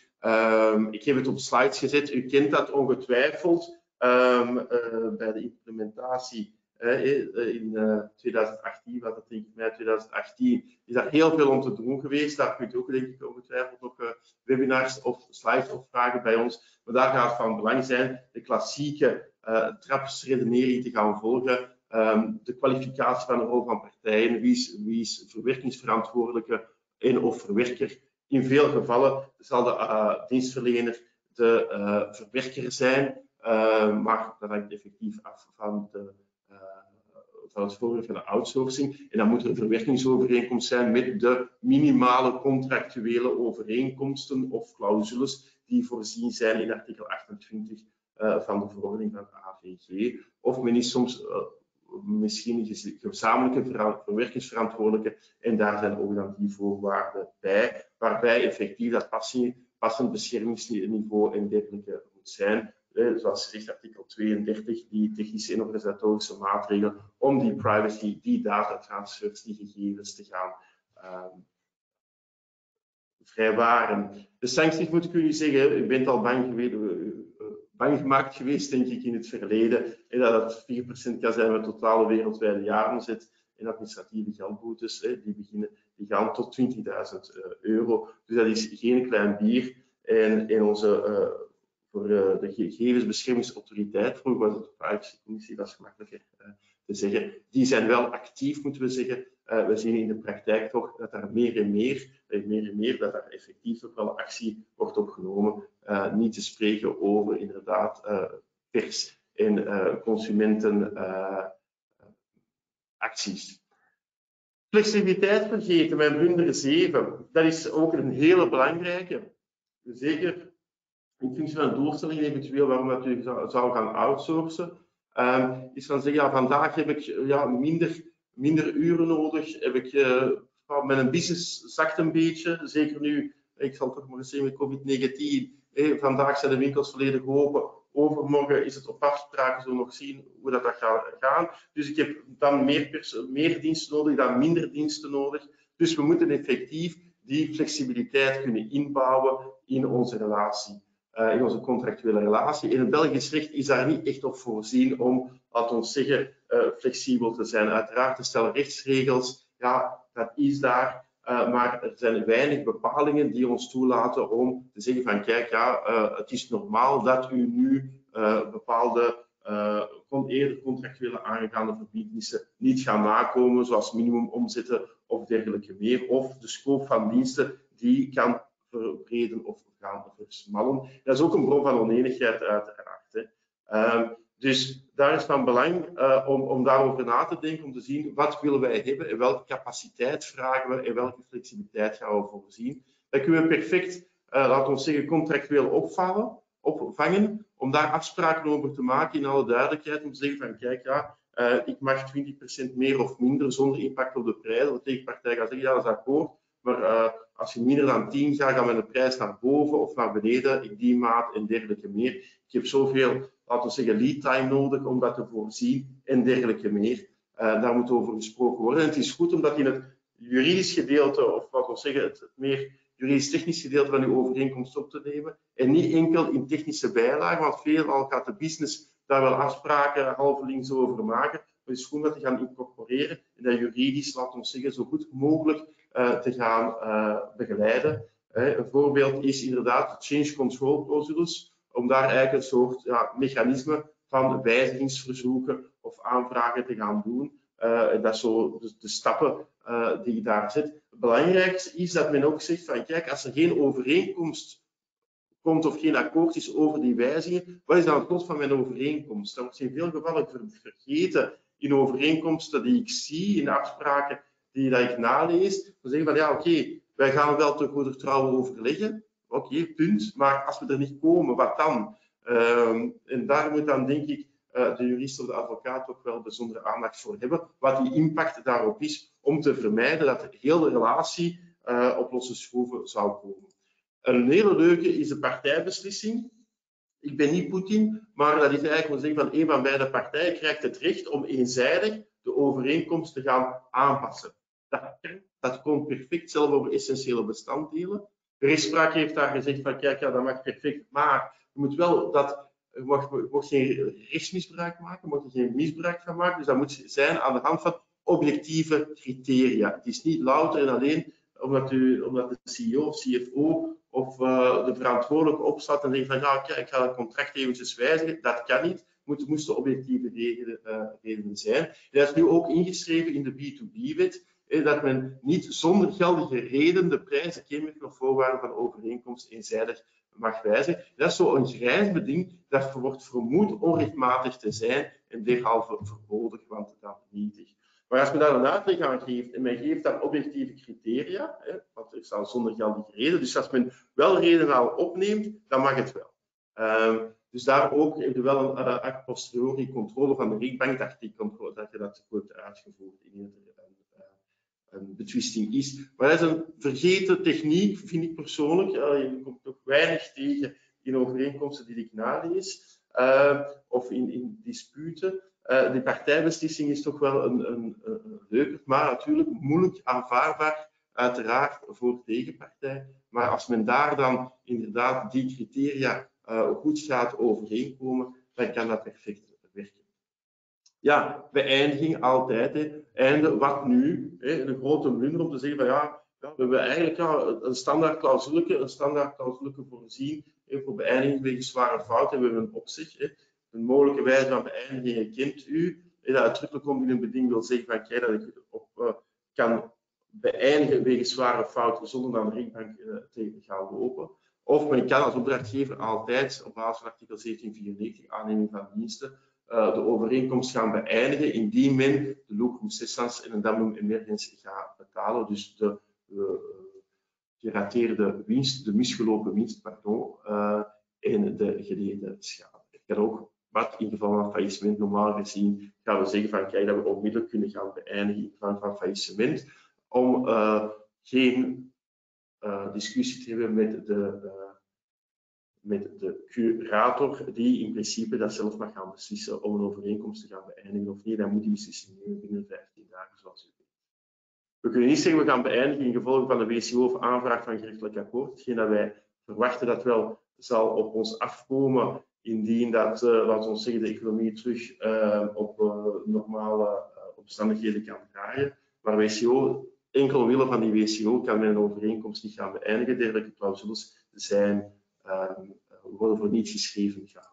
Ik heb het op slides gezet, u kent dat ongetwijfeld. Bij de implementatie in 2018, wat het denk ik mei 2018, is daar heel veel om te doen geweest. Daar kunt u ook denk ik ongetwijfeld nog webinars of slides op vragen bij ons. Maar daar gaat het van belang zijn de klassieke trapsredenering te gaan volgen. De kwalificatie van de rol van partijen, wie is verwerkingsverantwoordelijke en of verwerker. In veel gevallen zal de dienstverlener de verwerker zijn, maar dat hangt effectief af van het voorbeeld van de outsourcing. En dan moet er een verwerkingsovereenkomst zijn met de minimale contractuele overeenkomsten of clausules die voorzien zijn in artikel 28 van de verordening van de AVG. Of men is soms misschien een gezamenlijke verwerkingsverantwoordelijke en daar zijn ook dan die voorwaarden bij, waarbij effectief dat passend beschermingsniveau en dergelijke moet zijn. Zoals gezegd, artikel 32, die technische en organisatorische maatregelen om die privacy, die datatransfers, die gegevens te gaan vrijwaren. De sancties moet ik u zeggen, u bent al bang gemaakt geweest, denk ik, in het verleden. En dat het 4% kan zijn met totale wereldwijde jaaromzet. En administratieve geldboetes, die gaan tot €20.000. Dus dat is geen klein bier. En onze voor de gegevensbeschermingsautoriteit, vroeger was het de privacycommissie, dat is gemakkelijker te zeggen, die zijn wel actief, moeten we zeggen. We zien in de praktijk toch dat daar meer en meer, dat daar effectief ook wel actie wordt opgenomen. Niet te spreken over inderdaad pers- en consumentenacties. Flexibiliteit vergeten, mijn blunder 7, dat is ook een hele belangrijke. Zeker in functie van doelstelling eventueel waarom dat u zou gaan outsourcen, is van zeggen, ja, vandaag heb ik minder uren nodig, mijn business zakt een beetje, zeker nu, ik zal toch maar eens zeggen met COVID-19, vandaag zijn de winkels volledig open, overmorgen is het op afspraken, zo nog zien hoe dat gaat gaan. Dus ik heb dan meer diensten nodig, dan minder diensten nodig. Dus we moeten effectief die flexibiliteit kunnen inbouwen in onze relatie. In onze contractuele relatie. In het Belgisch recht is daar niet echt op voorzien om, laten we zeggen, flexibel te zijn. Uiteraard, er stellen rechtsregels, ja, dat is daar, maar er zijn weinig bepalingen die ons toelaten om te zeggen van, kijk, ja, het is normaal dat u nu bepaalde eerder contractuele aangaande verbintenissen niet gaan nakomen, zoals minimumomzetten of dergelijke meer, of de scope van diensten die kan verbreden of gaan versmallen. Dat is ook een bron van onenigheid uiteraard. Dus daar is van belang om daarover na te denken, om te zien wat willen wij hebben en welke capaciteit vragen we en welke flexibiliteit gaan we voorzien. Dat kunnen we perfect, laten we zeggen, contractueel opvangen, om daar afspraken over te maken in alle duidelijkheid, om te zeggen van kijk, ja, ik mag 20% meer of minder zonder impact op de prijs. De tegenpartij gaat zeggen, ja, dat is akkoord, maar als je minder dan 10 gaat, gaan we de prijs naar boven of naar beneden in die maat en dergelijke meer. Ik heb zoveel, laten we zeggen, lead time nodig om dat te voorzien en dergelijke meer. Daar moet over gesproken worden. En het is goed om dat in het juridisch gedeelte, of laten we zeggen, het meer juridisch-technisch gedeelte van uw overeenkomst op te nemen. En niet enkel in technische bijlagen, want veelal gaat de business daar wel afspraken halve links over maken. het is goed dat te gaan incorporeren en dat juridisch, laten we zeggen, zo goed mogelijk te gaan begeleiden. Een voorbeeld is inderdaad change control clausules, om daar eigenlijk een soort mechanisme van wijzigingsverzoeken of aanvragen te gaan doen. Dat is zo de stappen die je daar zet. Het belangrijkste is dat men ook zegt van kijk, als er geen overeenkomst komt of geen akkoord is over die wijzigingen, wat is dan het lot van mijn overeenkomst? Dat wordt in veel gevallen vergeten in overeenkomsten die ik zie, in afspraken die ik nalees. Dan zeggen van ja, oké, wij gaan wel te goede trouw overleggen. Oké, punt. Maar als we er niet komen, wat dan? En daar moet dan, denk ik, de jurist of de advocaat ook wel bijzondere aandacht voor hebben. Wat die impact daarop is, om te vermijden dat de hele relatie op losse schroeven zou komen. Een hele leuke is de partijbeslissing. Ik ben niet Poetin, maar dat is eigenlijk zeggen van een van beide partijen krijgt het recht om eenzijdig de overeenkomst te gaan aanpassen. Dat komt perfect, zelfs over essentiële bestanddelen. De rechtspraak heeft daar gezegd van kijk, ja, dat mag perfect, maar je moet wel je mag geen rechtsmisbruik maken, je mag er geen misbruik van maken. Dus dat moet zijn aan de hand van objectieve criteria. Het is niet louter en alleen omdat de CEO of CFO of de verantwoordelijke opstaat en zegt van ja, kijk, ik ga het contract eventjes wijzigen. Dat kan niet. Moesten objectieve redenen zijn. Dat is nu ook ingeschreven in de B2B-wet, dat men niet zonder geldige reden de prijzen, kenmerken of voorwaarden van overeenkomst eenzijdig mag wijzigen. Dat is zo'n grijs beding dat wordt vermoed onrechtmatig te zijn en derhalve verboden, want dat nietig. Maar als men daar een uitleg aan geeft en men geeft dan objectieve criteria, want er staat zonder geldige reden, dus als men wel redenen al opneemt, dan mag het wel. Dus daar ook heeft er wel een a posteriori controle van de rechtbank dat je dat wordt uitgevoerd indien er een betwisting is. Maar dat is een vergeten techniek, vind ik persoonlijk. Je komt ook weinig tegen in overeenkomsten die ik nalees of in disputen. Die partijbeslissing is toch wel een leuke, maar natuurlijk moeilijk aanvaardbaar, uiteraard voor de tegenpartij. Maar als men daar dan inderdaad die criteria goed gaat overeenkomen, dan kan dat perfect werken. Ja, beëindiging altijd. Einde, wat nu? De grote blunder om te zeggen van ja, we hebben eigenlijk een standaard clausule voorzien voor beëindiging wegens zware fouten. En we hebben een opzeg. Een mogelijke wijze van beëindiging kent u. Dat uitdrukkelijk komt in een beding wil zeggen van kijk, dat ik op kan beëindigen wegens zware fouten zonder aan de rechtbank te gaan lopen. Of men kan als opdrachtgever altijd op basis van artikel 1794 aanneming van diensten de overeenkomst gaan beëindigen indien men de lucrum cessans en een damnum emergens gaat betalen. Dus de gerateerde winst, de misgelopen winst, pardon, en de geleden schade. Het kan ook, wat in geval van faillissement normaal gezien, gaan we zeggen van kijk, dat we onmiddellijk kunnen gaan beëindigen in geval van faillissement, om geen discussie te hebben met de curator, die in principe dat zelf mag gaan beslissen om een overeenkomst te gaan beëindigen of niet. Dan moet die beslissing nemen binnen 15 dagen, zoals u weet. We kunnen niet zeggen we gaan beëindigen in gevolge van de WCO of aanvraag van gerechtelijk akkoord. Hetgeen dat wij verwachten dat wel zal op ons afkomen indien dat, laten we zeggen, de economie terug op normale omstandigheden kan draaien. Maar WCO, enkel omwille van die WCO kan men een overeenkomst niet gaan beëindigen. Dergelijke clausules worden voor niets geschreven gehaald.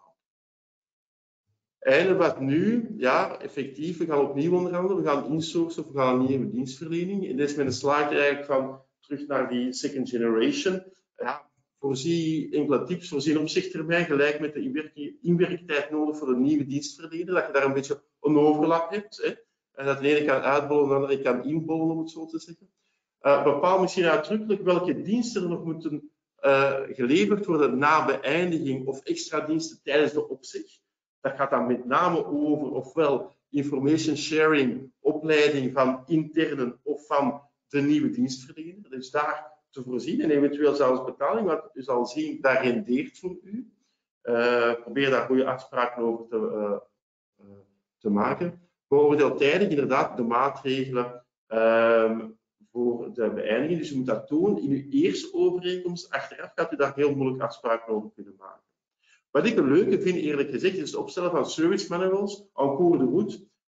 En wat nu? Ja, effectief, we gaan opnieuw onderhandelen. We gaan insourcen of we gaan een nieuwe dienstverlening. En dit is met een slager eigenlijk van terug naar die second generation. Ja, voorzie enkele tips, voorzien opzichttermijn, gelijk met de inwerktijd nodig voor een nieuwe dienstverlener. Dat je daar een beetje een overlap hebt. Hè. En dat de ene kan uitbollen en de andere kan inbollen, om het zo te zeggen. Bepaal misschien uitdrukkelijk welke diensten er nog moeten geleverd worden na beëindiging of extra diensten tijdens de opzeg. Dat gaat dan met name over ofwel information sharing, opleiding van internen of van de nieuwe dienstverlener. Dus daar te voorzien en eventueel zelfs betaling, wat u zal zien, dat rendeert voor u. Probeer daar goede afspraken over te maken. Beoordeeltijdig inderdaad de maatregelen voor de beëindiging. Dus u moet dat doen in uw eerste overeenkomst. Achteraf gaat u daar heel moeilijk afspraken over kunnen maken. Wat ik een leuke vind, eerlijk gezegd, is het opstellen van service manuals en cours de route,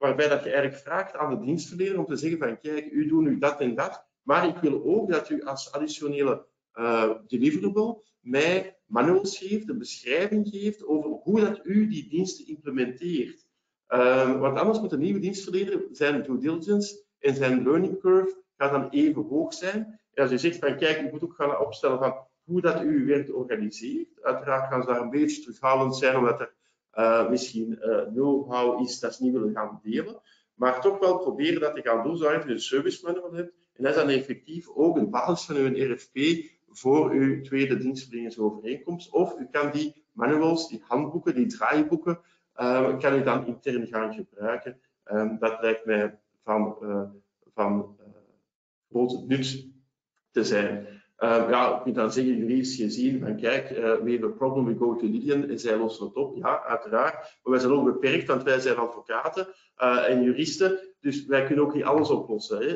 waarbij dat je eigenlijk vraagt aan de dienstverlener om te zeggen van kijk, u doet nu dat en dat, maar ik wil ook dat u als additionele deliverable mij manuals geeft, een beschrijving geeft over hoe dat u die diensten implementeert. Want anders moet een nieuwe dienstverlener zijn due diligence en zijn learning curve gaat dan even hoog zijn. En als u zegt van kijk, u moet ook gaan opstellen van hoe dat u werk organiseert. Uiteraard gaan ze daar een beetje terughoudend zijn, omdat er misschien know-how is dat ze niet willen gaan delen. Maar toch wel proberen dat te gaan doen, zodat je een service manual hebt. En dat is dan effectief ook een basis van uw RFP voor uw tweede dienstverleningsovereenkomst. Of u kan die manuals, die handboeken, die draaiboeken, kan u dan intern gaan gebruiken. Dat lijkt mij van groot nut te zijn. Ja, je kunt dan zeggen, juridisch gezien, van kijk, we have a problem, we go to Lilian en zij lossen het op. Ja, uiteraard. Maar wij zijn ook beperkt, want wij zijn advocaten en juristen, dus wij kunnen ook niet alles oplossen. Hè.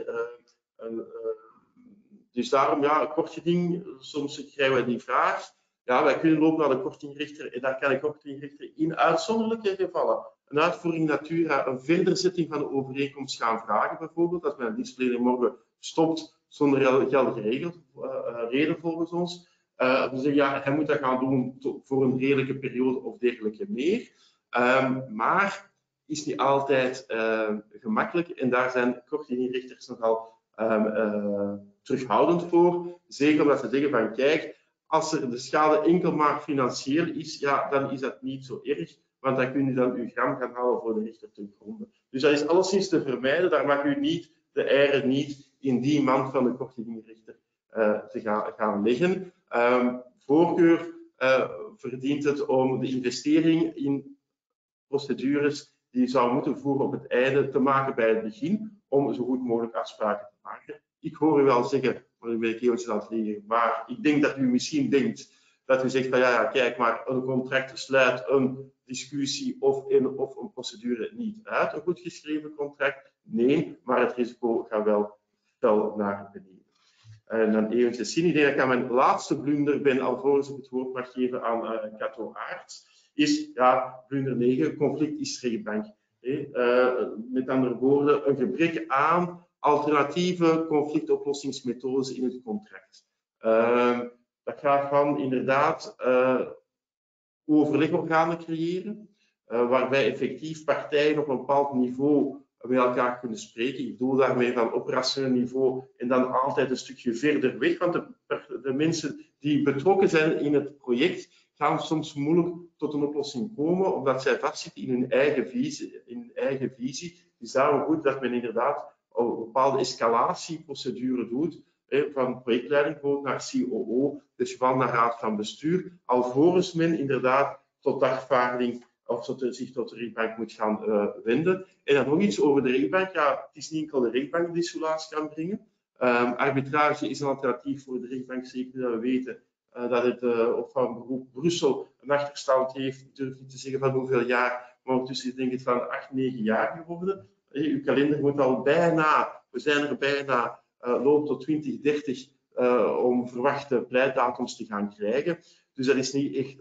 Dus daarom, ja, een kort geding, soms krijgen we die vraag. Ja, wij kunnen lopen naar de kortingrechter en daar kan de kortingrechter in uitzonderlijke gevallen een uitvoering natura, een verderzetting van de overeenkomst gaan vragen, bijvoorbeeld. Als mijn dienstverlener morgen stopt zonder geldige reden volgens ons. We zeggen, ja, hij moet dat gaan doen voor een redelijke periode of dergelijke meer. Maar is niet altijd gemakkelijk en daar zijn kortingrechters nogal terughoudend voor. Zeker omdat ze zeggen van kijk, als er de schade enkel maar financieel is, ja, dan is dat niet zo erg, want dan kun je dan uw gram gaan halen voor de rechter ten gronde. Dus dat is alleszins te vermijden, daar mag u niet de eieren niet in die mand van de kortingrechter te gaan leggen. Voorkeur verdient het om de investering in procedures die je zou moeten voeren op het einde te maken bij het begin, om zo goed mogelijk afspraken te maken. Ik hoor u wel zeggen, maar nu ben ik heel aan het liegen, maar ik denk dat u misschien denkt dat u zegt van ja, kijk maar, een contract sluit een discussie of een procedure niet uit, een goed geschreven contract. Nee, maar het risico gaat wel fel naar beneden. En dan eventjes zien, ik denk dat ik aan mijn laatste blunder ben, alvorens ik het woord mag geven aan Cato Aerts, is ja, blunder 9, conflict is rechtbank. Met andere woorden, een gebrek aan alternatieve conflictoplossingsmethodes in het contract. Dat gaat van inderdaad overlegorganen creëren, waarbij effectief partijen op een bepaald niveau met elkaar kunnen spreken. Ik bedoel daarmee van operationeel niveau en dan altijd een stukje verder weg, want de mensen die betrokken zijn in het project gaan soms moeilijk tot een oplossing komen, omdat zij vastzitten in hun eigen visie. Het is daarom goed dat men inderdaad een bepaalde escalatieprocedure doet, van projectleiding naar COO, dus van naar raad van bestuur, alvorens men inderdaad tot dagvaarding of zich tot de rechtbank moet gaan wenden. En dan nog iets over de rechtbank. Ja, het is niet enkel de rechtbank die soelaas kan brengen. Arbitrage is een alternatief voor de rechtbank, zeker dat we weten dat het of van beroep Brussel een achterstand heeft. Ik durf niet te zeggen van hoeveel jaar, maar ondertussen denk ik van 8, 9 jaar geworden. Uw kalender moet al bijna, we zijn er bijna, loopt tot 2030 om verwachte pleitdatums te gaan krijgen. Dus dat is niet echt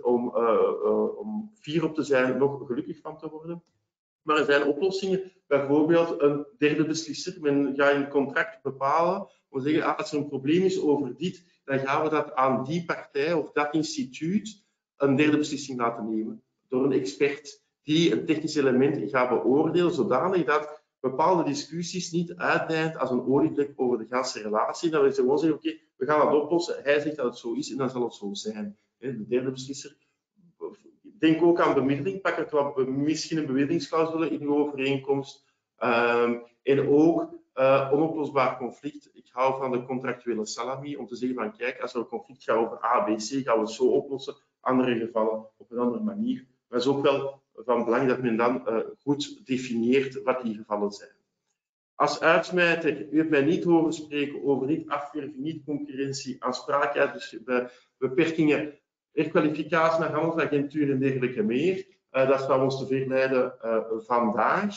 om fier op te zijn, nog gelukkig van te worden. Maar er zijn oplossingen, bijvoorbeeld een derde beslisser. Men gaat in het contract bepalen, we zeggen als er een probleem is over dit, dan gaan we dat aan die partij of dat instituut een derde beslissing laten nemen door een expert die een technisch element gaat beoordelen, zodanig dat bepaalde discussies niet uitdijnt als een olievlek over de ganse relatie. Dan willen ze gewoon zeggen, oké, we gaan dat oplossen. Hij zegt dat het zo is en dan zal het zo zijn. De derde beslisser. Denk ook aan bemiddeling. Pak er misschien een bemiddelingsclausule in uw overeenkomst. En ook onoplosbaar conflict. Ik hou van de contractuele salami om te zeggen van kijk, als er een conflict gaat over A, B, C, gaan we het zo oplossen. Andere gevallen op een andere manier. Maar het is ook wel van belang dat men dan goed definieert wat die gevallen zijn. Als uitsmijter, u hebt mij niet horen spreken over niet-afwerving, niet-concurrentie, aansprakelijkheid, dus beperkingen, herkwalificatie naar handelsagentuur en dergelijke meer. Dat zou ons te ver leiden vandaag.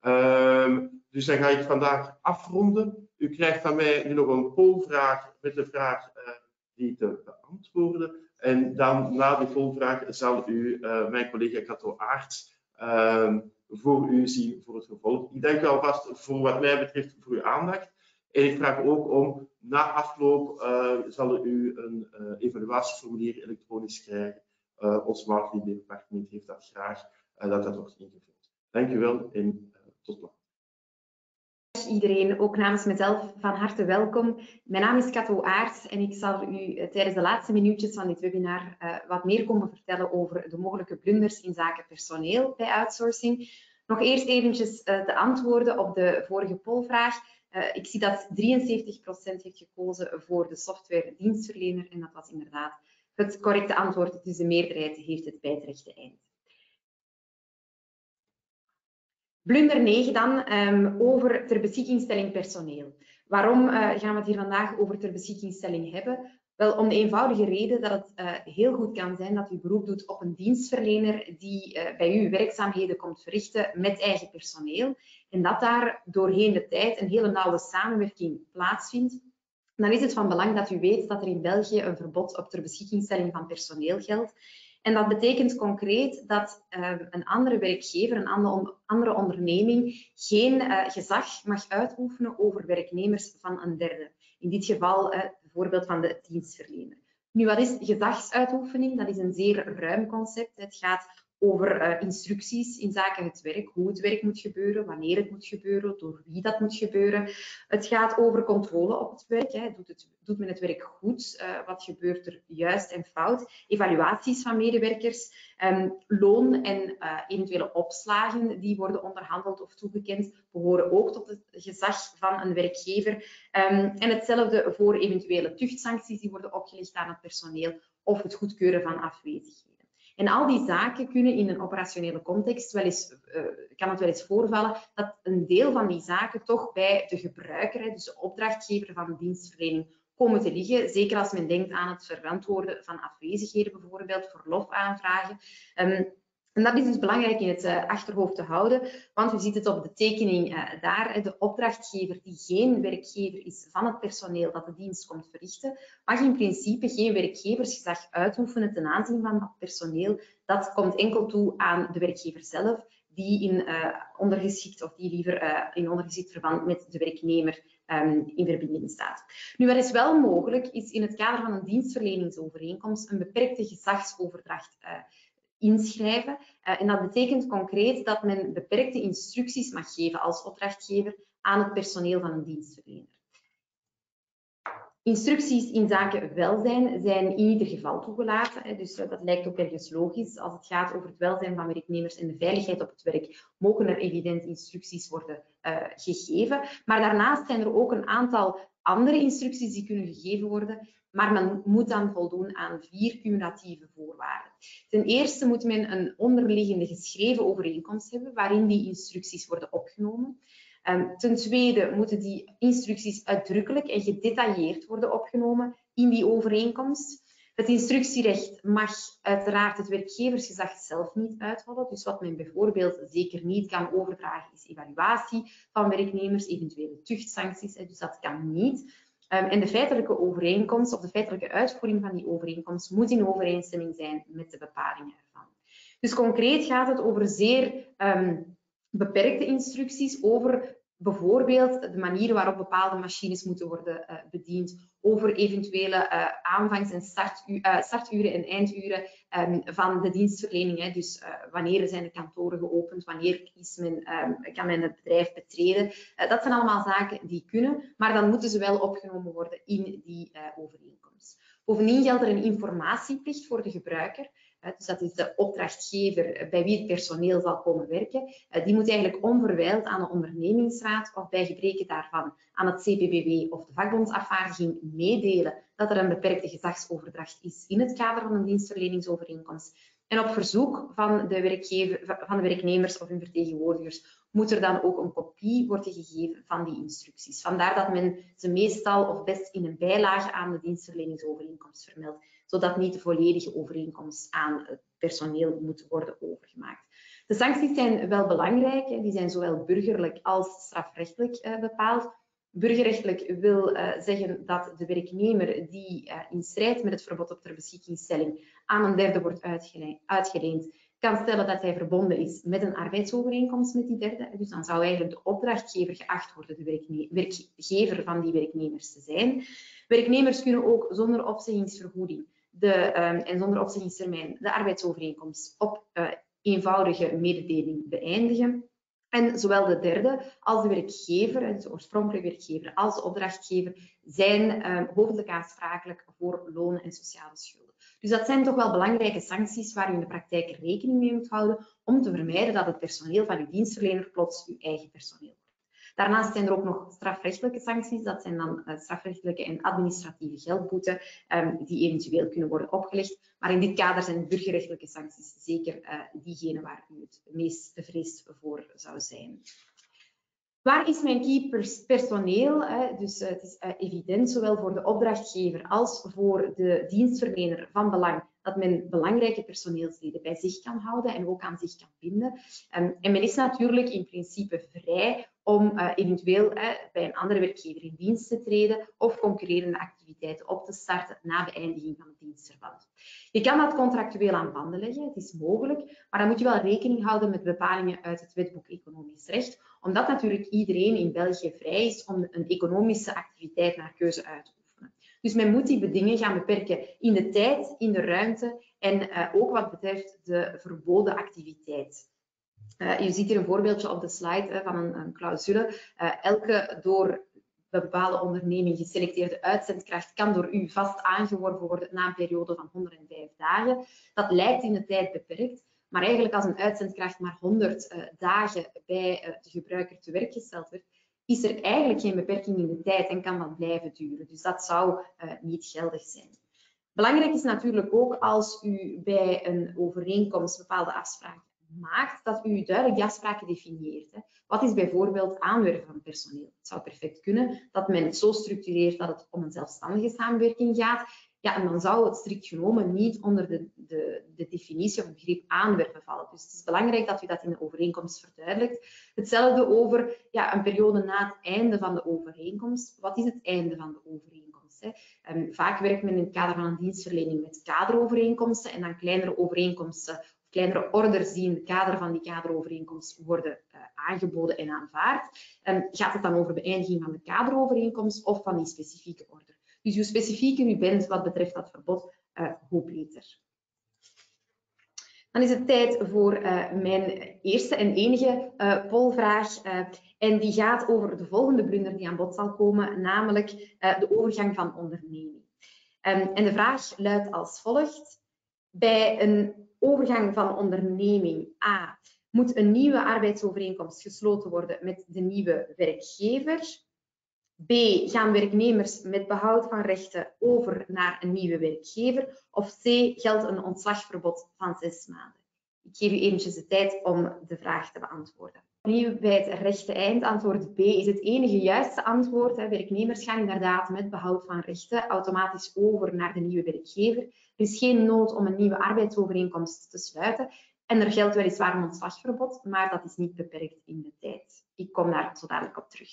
Dus dan ga ik vandaag afronden. U krijgt van mij nu nog een polvraag met de vraag die te beantwoorden. En dan na de polvraag zal u mijn collega Cato Aerts voor u zien voor het vervolg. Ik dank u alvast voor wat mij betreft voor uw aandacht. En ik vraag ook om, na afloop zal u een evaluatieformulier elektronisch krijgen. Ons marketingdepartement heeft dat graag, dat wordt ingevuld. Dank u wel en tot later. Iedereen, ook namens mezelf, van harte welkom. Mijn naam is Kato Aerts en ik zal u tijdens de laatste minuutjes van dit webinar wat meer komen vertellen over de mogelijke blunders in zaken personeel bij outsourcing. Nog eerst eventjes de antwoorden op de vorige pollvraag. Ik zie dat 73% heeft gekozen voor de software dienstverlener en dat was inderdaad het correcte antwoord, dus de meerderheid heeft het bij het rechte eind. Blunder 9 dan, over ter beschikkingstelling personeel. Waarom gaan we het hier vandaag over ter beschikkingstelling hebben? Wel, om de eenvoudige reden dat het heel goed kan zijn dat u beroep doet op een dienstverlener die bij u werkzaamheden komt verrichten met eigen personeel en dat daar doorheen de tijd een hele nauwe samenwerking plaatsvindt. Dan is het van belang dat u weet dat er in België een verbod op ter beschikkingstelling van personeel geldt. En dat betekent concreet dat een andere werkgever, een andere onderneming, geen gezag mag uitoefenen over werknemers van een derde. In dit geval bijvoorbeeld van de dienstverlener. Nu, wat is gezagsuitoefening? Dat is een zeer ruim concept. Het gaat over instructies in zaken het werk, hoe het werk moet gebeuren, wanneer het moet gebeuren, door wie dat moet gebeuren. Het gaat over controle op het werk. Doet men het werk goed? Wat gebeurt er juist en fout? Evaluaties van medewerkers, loon en eventuele opslagen die worden onderhandeld of toegekend, behoren ook tot het gezag van een werkgever. En hetzelfde voor eventuele tuchtsancties die worden opgelegd aan het personeel of het goedkeuren van afwezigheden. En al die zaken kunnen in een operationele context kan het wel eens voorvallen dat een deel van die zaken toch bij de gebruiker, dus de opdrachtgever van de dienstverlening, komen te liggen. Zeker als men denkt aan het verantwoorden van afwezigheden, bijvoorbeeld verlofaanvragen. En dat is dus belangrijk in het achterhoofd te houden, want u ziet het op de tekening daar. De opdrachtgever die geen werkgever is van het personeel dat de dienst komt verrichten, mag in principe geen werkgeversgezag uitoefenen ten aanzien van dat personeel. Dat komt enkel toe aan de werkgever zelf, die in ondergeschikt of die liever in ondergeschikt verband met de werknemer in verbinding staat. Nu, wat is wel mogelijk, is in het kader van een dienstverleningsovereenkomst een beperkte gezagsoverdracht inschrijven. En dat betekent concreet dat men beperkte instructies mag geven als opdrachtgever aan het personeel van een dienstverlener. Instructies in zaken welzijn zijn in ieder geval toegelaten. Dus dat lijkt ook ergens logisch. Als het gaat over het welzijn van werknemers en de veiligheid op het werk, mogen er evident instructies worden gegeven. Maar daarnaast zijn er ook een aantal andere instructies die kunnen gegeven worden. Maar men moet dan voldoen aan 4 cumulatieve voorwaarden. Ten eerste moet men een onderliggende geschreven overeenkomst hebben waarin die instructies worden opgenomen. Ten tweede moeten die instructies uitdrukkelijk en gedetailleerd worden opgenomen in die overeenkomst. Het instructierecht mag uiteraard het werkgeversgezag zelf niet uithollen. Dus wat men bijvoorbeeld zeker niet kan overdragen is evaluatie van werknemers, eventuele tuchtsancties. Dus dat kan niet. En de feitelijke overeenkomst of de feitelijke uitvoering van die overeenkomst moet in overeenstemming zijn met de bepalingen ervan. Dus concreet gaat het over zeer beperkte instructies over bijvoorbeeld de manier waarop bepaalde machines moeten worden bediend, over eventuele aanvangs- en starturen en einduren van de dienstverlening. Dus wanneer zijn de kantoren geopend, wanneer kan men het bedrijf betreden. Dat zijn allemaal zaken die kunnen, maar dan moeten ze wel opgenomen worden in die overeenkomst. Bovendien geldt er een informatieplicht voor de gebruiker. Dus dat is de opdrachtgever bij wie het personeel zal komen werken. Die moet eigenlijk onverwijld aan de ondernemingsraad of bij gebreke daarvan aan het CPBW of de vakbondsafvaardiging meedelen dat er een beperkte gezagsoverdracht is in het kader van een dienstverleningsovereenkomst. En op verzoek van de werknemers of hun vertegenwoordigers moet er dan ook een kopie worden gegeven van die instructies. Vandaar dat men ze meestal of best in een bijlage aan de dienstverleningsovereenkomst vermeldt, zodat niet de volledige overeenkomst aan het personeel moet worden overgemaakt. De sancties zijn wel belangrijk. Die zijn zowel burgerlijk als strafrechtelijk bepaald. Burgerrechtelijk wil zeggen dat de werknemer die in strijd met het verbod op ter beschikkingstelling aan een derde wordt uitgeleend, kan stellen dat hij verbonden is met een arbeidsovereenkomst met die derde. Dus dan zou eigenlijk de opdrachtgever geacht worden de werkgever van die werknemers te zijn. Werknemers kunnen ook zonder opzeggingsvergoeding en zonder opzeggingstermijn de arbeidsovereenkomst op eenvoudige mededeling beëindigen. En zowel de derde als de werkgever, dus de oorspronkelijke werkgever, als de opdrachtgever zijn hoofdelijk aansprakelijk voor lonen en sociale schulden. Dus dat zijn toch wel belangrijke sancties waar u in de praktijk rekening mee moet houden om te vermijden dat het personeel van uw dienstverlener plots uw eigen personeel wordt. Daarnaast zijn er ook nog strafrechtelijke sancties. Dat zijn dan strafrechtelijke en administratieve geldboeten die eventueel kunnen worden opgelegd. Maar in dit kader zijn burgerrechtelijke sancties zeker diegene waar u het meest bevreesd voor zou zijn. Waar is mijn key personeel? Dus het is evident, zowel voor de opdrachtgever als voor de dienstverlener van belang, dat men belangrijke personeelsleden bij zich kan houden en ook aan zich kan binden. En men is natuurlijk in principe vrij om eventueel bij een andere werkgever in dienst te treden of concurrerende activiteiten op te starten na beëindiging van het dienstverband. Je kan dat contractueel aan banden leggen, het is mogelijk, maar dan moet je wel rekening houden met bepalingen uit het Wetboek Economisch Recht, omdat natuurlijk iedereen in België vrij is om een economische activiteit naar keuze uit te oefenen. Dus men moet die bedingen gaan beperken in de tijd, in de ruimte en ook wat betreft de verboden activiteit. Je ziet hier een voorbeeldje op de slide van een clausule. Elke door een bepaalde onderneming geselecteerde uitzendkracht kan door u vast aangeworven worden na een periode van 105 dagen. Dat lijkt in de tijd beperkt, maar eigenlijk als een uitzendkracht maar 100 dagen bij de gebruiker te werk gesteld werd, is er eigenlijk geen beperking in de tijd en kan dat blijven duren. Dus dat zou niet geldig zijn. Belangrijk is natuurlijk ook als u bij een overeenkomst bepaalde afspraken maakt, dat u duidelijk die afspraken definieert. Wat is bijvoorbeeld aanwerven van personeel? Het zou perfect kunnen dat men het zo structureert dat het om een zelfstandige samenwerking gaat. Ja, en dan zou het strikt genomen niet onder de definitie of het begrip aanwerven vallen. Dus het is belangrijk dat u dat in de overeenkomst verduidelijkt. Hetzelfde over een periode na het einde van de overeenkomst. Wat is het einde van de overeenkomst? Vaak werkt men in het kader van een dienstverlening met kaderovereenkomsten en dan kleinere overeenkomsten, kleinere orders die in het kader van die kaderovereenkomst worden aangeboden en aanvaard. Gaat het dan over beëindiging van de kaderovereenkomst of van die specifieke order? Dus hoe specifieker u bent wat betreft dat verbod, hoe beter. Dan is het tijd voor mijn eerste en enige polvraag. En die gaat over de volgende blunder die aan bod zal komen, namelijk de overgang van onderneming. En de vraag luidt als volgt. Bij een overgang van onderneming A moet een nieuwe arbeidsovereenkomst gesloten worden met de nieuwe werkgever. B, gaan werknemers met behoud van rechten over naar een nieuwe werkgever? Of C, geldt een ontslagverbod van 6 maanden? Ik geef u eventjes de tijd om de vraag te beantwoorden. Opnieuw bij het rechte eind, antwoord B is het enige juiste antwoord. Werknemers gaan inderdaad met behoud van rechten automatisch over naar de nieuwe werkgever. Er is geen nood om een nieuwe arbeidsovereenkomst te sluiten. En er geldt weliswaar een ontslagverbod, maar dat is niet beperkt in de tijd. Ik kom daar zo dadelijk op terug.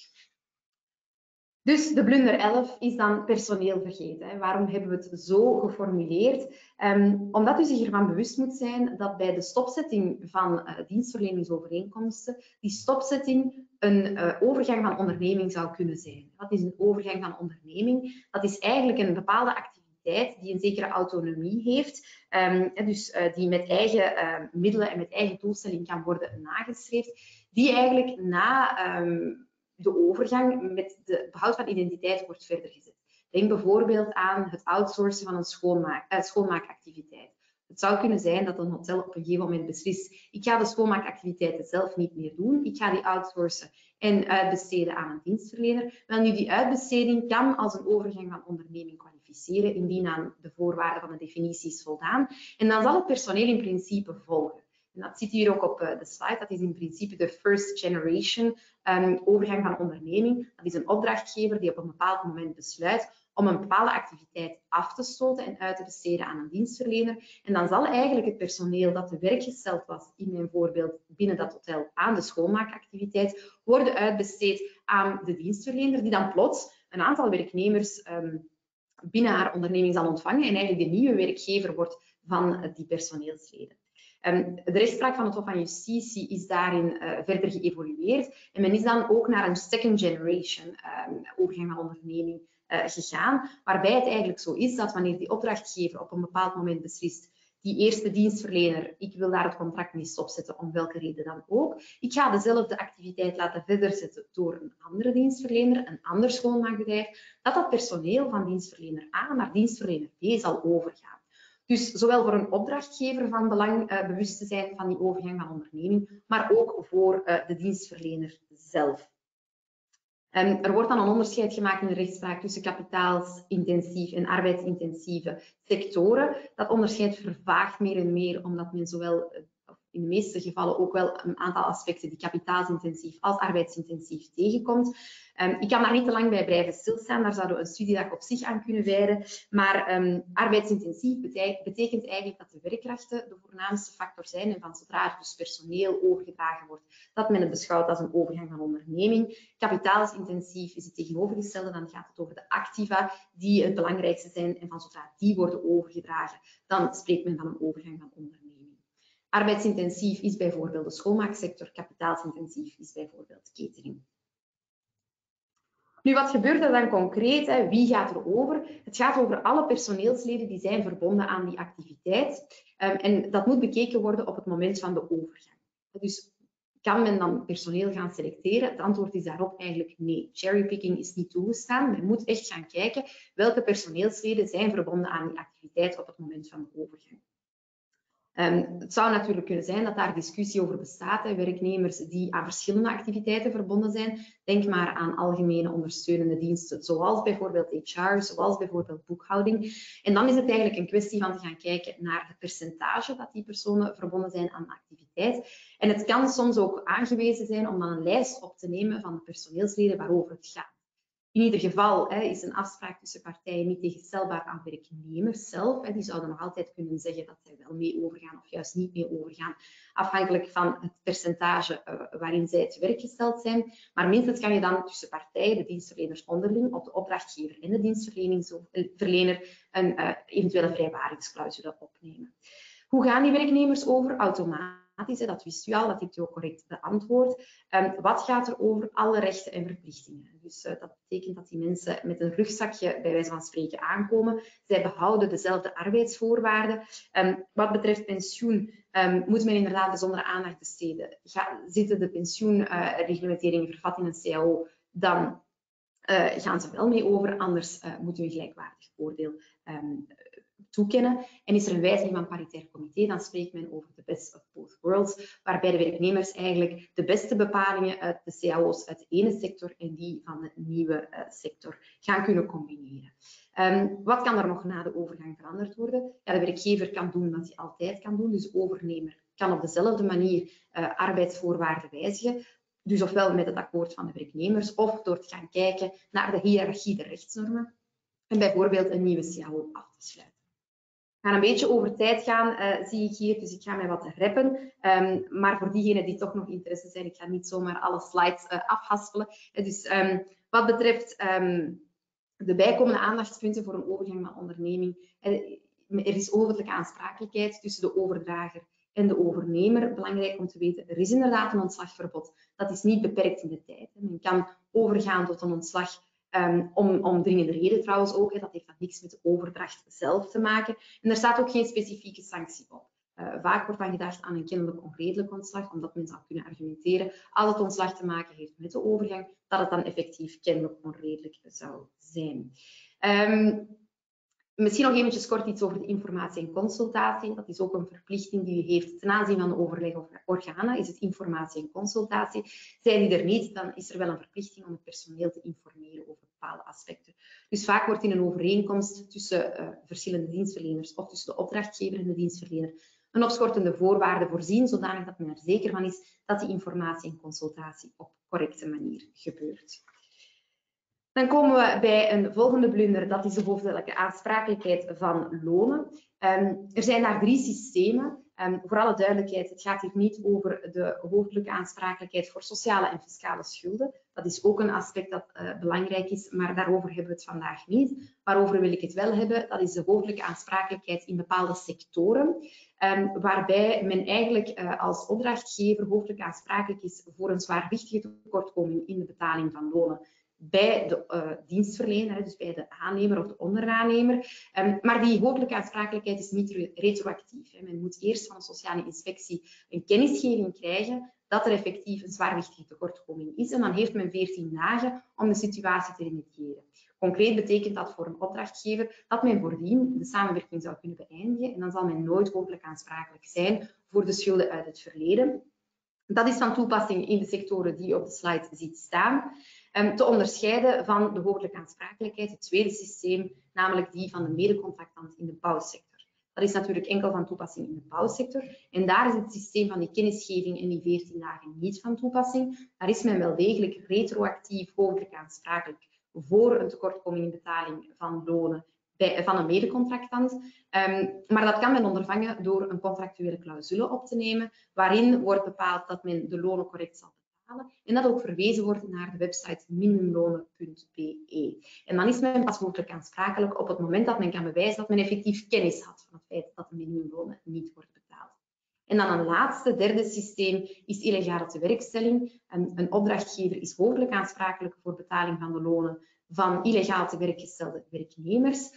Dus de blunder 11 is dan personeel vergeten. Waarom hebben we het zo geformuleerd? Omdat u zich ervan bewust moet zijn dat bij de stopzetting van dienstverleningsovereenkomsten die stopzetting een overgang van onderneming zou kunnen zijn. Wat is een overgang van onderneming? Dat is eigenlijk een bepaalde activiteit die een zekere autonomie heeft, dus die met eigen middelen en met eigen doelstelling kan worden nagestreefd, die eigenlijk na de overgang met de behoud van identiteit wordt verder gezet. Denk bijvoorbeeld aan het outsourcen van een schoonmaakactiviteit. Het zou kunnen zijn dat een hotel op een gegeven moment beslist, ik ga de schoonmaakactiviteiten zelf niet meer doen, ik ga die outsourcen en uitbesteden aan een dienstverlener. Wel nu, die uitbesteding kan als een overgang van onderneming kwalificeren, indien aan de voorwaarden van de definitie is voldaan. En dan zal het personeel in principe volgen. En dat ziet u hier ook op de slide. Dat is in principe de first generation overgang van onderneming. Dat is een opdrachtgever die op een bepaald moment besluit om een bepaalde activiteit af te stoten en uit te besteden aan een dienstverlener. En dan zal eigenlijk het personeel dat te werk gesteld was, in mijn voorbeeld binnen dat hotel, aan de schoonmaakactiviteit, worden uitbesteed aan de dienstverlener, die dan plots een aantal werknemers binnen haar onderneming zal ontvangen en eigenlijk de nieuwe werkgever wordt van die personeelsleden. De rechtspraak van het Hof van Justitie is daarin verder geëvolueerd en men is dan ook naar een second generation overgang van onderneming gegaan, waarbij het eigenlijk zo is dat wanneer die opdrachtgever op een bepaald moment beslist, die eerste dienstverlener, ik wil daar het contract mee stopzetten, om welke reden dan ook. Ik ga dezelfde activiteit laten verder zetten door een andere dienstverlener, een ander schoonmaakbedrijf, dat personeel van dienstverlener A naar dienstverlener B zal overgaan. Dus zowel voor een opdrachtgever van belang bewust te zijn van die overgang van onderneming, maar ook voor de dienstverlener zelf. Er wordt dan een onderscheid gemaakt in de rechtspraak tussen kapitaalsintensief en arbeidsintensieve sectoren. Dat onderscheid vervaagt meer en meer, omdat men zowel in de meeste gevallen ook wel een aantal aspecten die kapitaalsintensief als arbeidsintensief tegenkomt. Ik kan daar niet te lang bij blijven stilstaan, daar zouden we een studiedag op zich aan kunnen wijden. Maar arbeidsintensief betekent eigenlijk dat de werkkrachten de voornaamste factor zijn en van zodra er dus personeel overgedragen wordt, dat men het beschouwt als een overgang van onderneming. Kapitaalsintensief is het tegenovergestelde, dan gaat het over de activa die het belangrijkste zijn en van zodra die worden overgedragen, dan spreekt men van een overgang van onderneming. Arbeidsintensief is bijvoorbeeld de schoonmaaksector, kapitaalsintensief is bijvoorbeeld catering. Nu, wat gebeurt er dan concreet? Wie gaat er over? Het gaat over alle personeelsleden die zijn verbonden aan die activiteit. En dat moet bekeken worden op het moment van de overgang. Dus kan men dan personeel gaan selecteren? Het antwoord is daarop eigenlijk nee. Cherrypicking is niet toegestaan. Men moet echt gaan kijken welke personeelsleden zijn verbonden aan die activiteit op het moment van de overgang. Het zou natuurlijk kunnen zijn dat daar discussie over bestaat. Werknemers die aan verschillende activiteiten verbonden zijn. Denk maar aan algemene ondersteunende diensten, zoals bijvoorbeeld HR, zoals bijvoorbeeld boekhouding. En dan is het eigenlijk een kwestie van te gaan kijken naar het percentage dat die personen verbonden zijn aan de activiteit. En het kan soms ook aangewezen zijn om dan een lijst op te nemen van de personeelsleden waarover het gaat. In ieder geval is een afspraak tussen partijen niet tegenstelbaar aan werknemers zelf. Die zouden nog altijd kunnen zeggen dat zij wel mee overgaan of juist niet mee overgaan, afhankelijk van het percentage waarin zij te werk gesteld zijn. Maar minstens kan je dan tussen partijen, de dienstverleners onderling, op de opdrachtgever en de dienstverlener een eventuele vrijwaringsclausule opnemen. Hoe gaan die werknemers over? Automatisch. Dat wist u al, dat heeft u ook correct beantwoord. Wat gaat er over? Alle rechten en verplichtingen. Dus dat betekent dat die mensen met een rugzakje bij wijze van spreken aankomen. Zij behouden dezelfde arbeidsvoorwaarden. Wat betreft pensioen moet men inderdaad bijzondere aandacht besteden. Zitten de pensioenreglementeringen vervat in een CAO, dan gaan ze wel mee over, anders moet u een gelijkwaardig voordeel toekennen. En is er een wijziging van paritair comité, dan spreekt men over de best of both worlds, waarbij de werknemers eigenlijk de beste bepalingen uit de cao's uit de ene sector en die van de nieuwe sector gaan kunnen combineren. Wat kan er nog na de overgang veranderd worden? Ja, de werkgever kan doen wat hij altijd kan doen, dus de overnemer kan op dezelfde manier arbeidsvoorwaarden wijzigen. Dus ofwel met het akkoord van de werknemers of door te gaan kijken naar de hiërarchie, de rechtsnormen en bijvoorbeeld een nieuwe CAO af te sluiten. We gaan een beetje over tijd gaan, zie ik hier, dus ik ga mij wat reppen. Maar voor diegenen die toch nog interesse zijn, ik ga niet zomaar alle slides afhaspelen. Dus wat betreft de bijkomende aandachtspunten voor een overgang van onderneming, er is overlijke aansprakelijkheid tussen de overdrager en de overnemer. Belangrijk om te weten, er is inderdaad een ontslagverbod. Dat is niet beperkt in de tijd. Men kan overgaan tot een ontslag om dringende reden trouwens ook. Dat heeft dan niks met de overdracht zelf te maken. En er staat ook geen specifieke sanctie op. Vaak wordt dan gedacht aan een kennelijk onredelijk ontslag, omdat men zou kunnen argumenteren, als het ontslag te maken heeft met de overgang, dat het dan effectief kennelijk onredelijk zou zijn. Misschien nog eventjes kort iets over de informatie en consultatie. Dat is ook een verplichting die u heeft ten aanzien van de overlegorganen, is het informatie en consultatie. Zijn die er niet, dan is er wel een verplichting om het personeel te informeren over bepaalde aspecten. Dus vaak wordt in een overeenkomst tussen verschillende dienstverleners of tussen de opdrachtgever en de dienstverlener een opschortende voorwaarde voorzien, zodanig dat men er zeker van is dat die informatie en consultatie op correcte manier gebeurt. Dan komen we bij een volgende blunder, dat is de hoofdelijke aansprakelijkheid van lonen. Er zijn daar 3 systemen. Voor alle duidelijkheid, het gaat hier niet over de hoofdelijke aansprakelijkheid voor sociale en fiscale schulden. Dat is ook een aspect dat belangrijk is, maar daarover hebben we het vandaag niet. Waarover wil ik het wel hebben? Dat is de hoofdelijke aansprakelijkheid in bepaalde sectoren. waarbij men eigenlijk als opdrachtgever hoofdelijk aansprakelijk is voor een zwaarwichtige tekortkoming in de betaling van lonen bij de dienstverlener, dus bij de aannemer of de onderaannemer. Maar die hoofdelijke aansprakelijkheid is niet retroactief. Men moet eerst van de sociale inspectie een kennisgeving krijgen dat er effectief een zwaarwichtige tekortkoming is. En dan heeft men 14 dagen om de situatie te remediëren. Concreet betekent dat voor een opdrachtgever dat men voordien de samenwerking zou kunnen beëindigen. En dan zal men nooit hoofdelijk aansprakelijk zijn voor de schulden uit het verleden. Dat is van toepassing in de sectoren die je op de slide ziet staan. Te onderscheiden van de hoofdelijke aansprakelijkheid, het tweede systeem, namelijk die van de medecontractant in de bouwsector. Dat is natuurlijk enkel van toepassing in de bouwsector. En daar is het systeem van die kennisgeving en die 14 dagen niet van toepassing. Daar is men wel degelijk retroactief hoofdelijk aansprakelijk voor een tekortkoming in betaling van lonen van een medecontractant. Maar dat kan men ondervangen door een contractuele clausule op te nemen, waarin wordt bepaald dat men de lonen correct zal betalen en dat ook verwezen wordt naar de website minimumlonen.be. En dan is men pas hoofdelijk aansprakelijk op het moment dat men kan bewijzen dat men effectief kennis had van het feit dat de minimumlonen niet worden betaald. En dan een laatste, derde systeem, is illegale tewerkstelling. Een opdrachtgever is hoofdelijk aansprakelijk voor betaling van de lonen van illegaal te werk gestelde werknemers.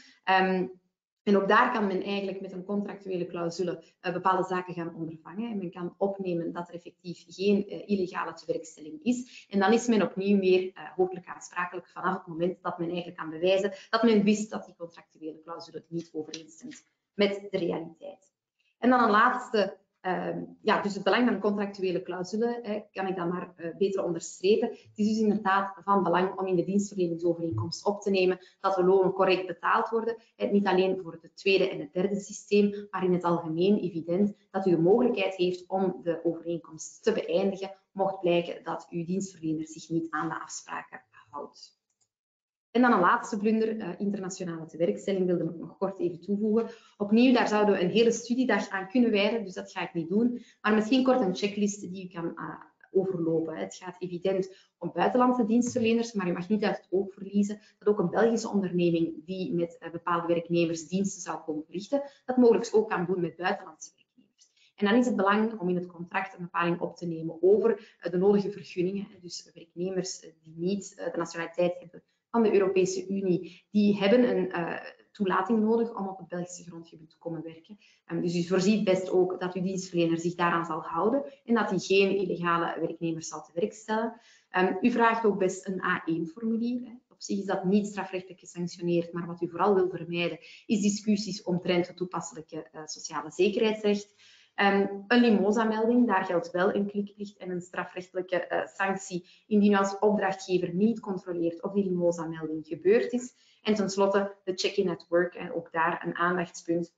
En ook daar kan men eigenlijk met een contractuele clausule bepaalde zaken gaan ondervangen. En men kan opnemen dat er effectief geen illegale tewerkstelling is. En dan is men opnieuw weer hoofdelijk aansprakelijk vanaf het moment dat men eigenlijk kan bewijzen dat men wist dat die contractuele clausule niet overeenstemt met de realiteit. En dan een laatste. Dus het belang van een contractuele clausule kan ik dan maar beter onderstrepen. Het is dus inderdaad van belang om in de dienstverleningsovereenkomst op te nemen dat de lonen correct betaald worden. Niet alleen voor het tweede en het derde systeem, maar in het algemeen evident dat u de mogelijkheid heeft om de overeenkomst te beëindigen, mocht blijken dat uw dienstverlener zich niet aan de afspraken houdt. En dan een laatste blunder, internationale tewerkstelling, wilde ik nog kort even toevoegen. Opnieuw, daar zouden we een hele studiedag aan kunnen wijden, dus dat ga ik niet doen. Maar misschien kort een checklist die u kan overlopen. Het gaat evident om buitenlandse dienstverleners, maar je mag niet uit het oog verliezen dat ook een Belgische onderneming die met bepaalde werknemers diensten zou komen verrichten, dat mogelijk ook kan doen met buitenlandse werknemers. En dan is het belangrijk om in het contract een bepaling op te nemen over de nodige vergunningen. Dus werknemers die niet de nationaliteit hebben van de Europese Unie, die hebben een toelating nodig om op het Belgische grondgebied te komen werken. Dus u voorziet best ook dat uw dienstverlener zich daaraan zal houden en dat hij geen illegale werknemers zal te werk stellen. U vraagt ook best een A1-formulier. Op zich is dat niet strafrechtelijk gesanctioneerd, maar wat u vooral wil vermijden is discussies omtrent het toepasselijke sociale zekerheidsrecht. Een Limosa-melding, daar geldt wel een klikplicht en een strafrechtelijke sanctie indien u als opdrachtgever niet controleert of die Limosa-melding gebeurd is. En tenslotte de check-in at work, ook daar een aandachtspunt,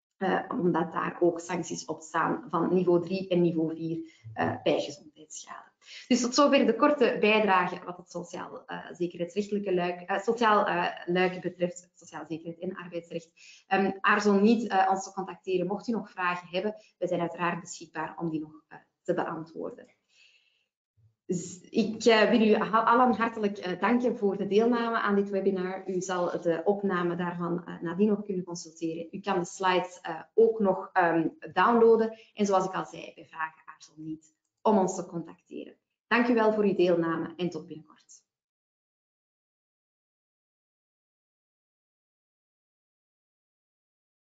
omdat daar ook sancties op staan van niveau 3 en niveau 4 bij gezondheidsschade. Dus tot zover de korte bijdrage wat het sociaal zekerheidsrechtelijke luik betreft, sociale zekerheid en arbeidsrecht. Aarzel niet ons te contacteren mocht u nog vragen hebben. We zijn uiteraard beschikbaar om die nog te beantwoorden. Dus ik wil u allen hartelijk danken voor de deelname aan dit webinar. U zal de opname daarvan nadien nog kunnen consulteren. U kan de slides ook nog downloaden. En zoals ik al zei, bij vragen aarzel niet om ons te contacteren. Dank u wel voor uw deelname en tot binnenkort.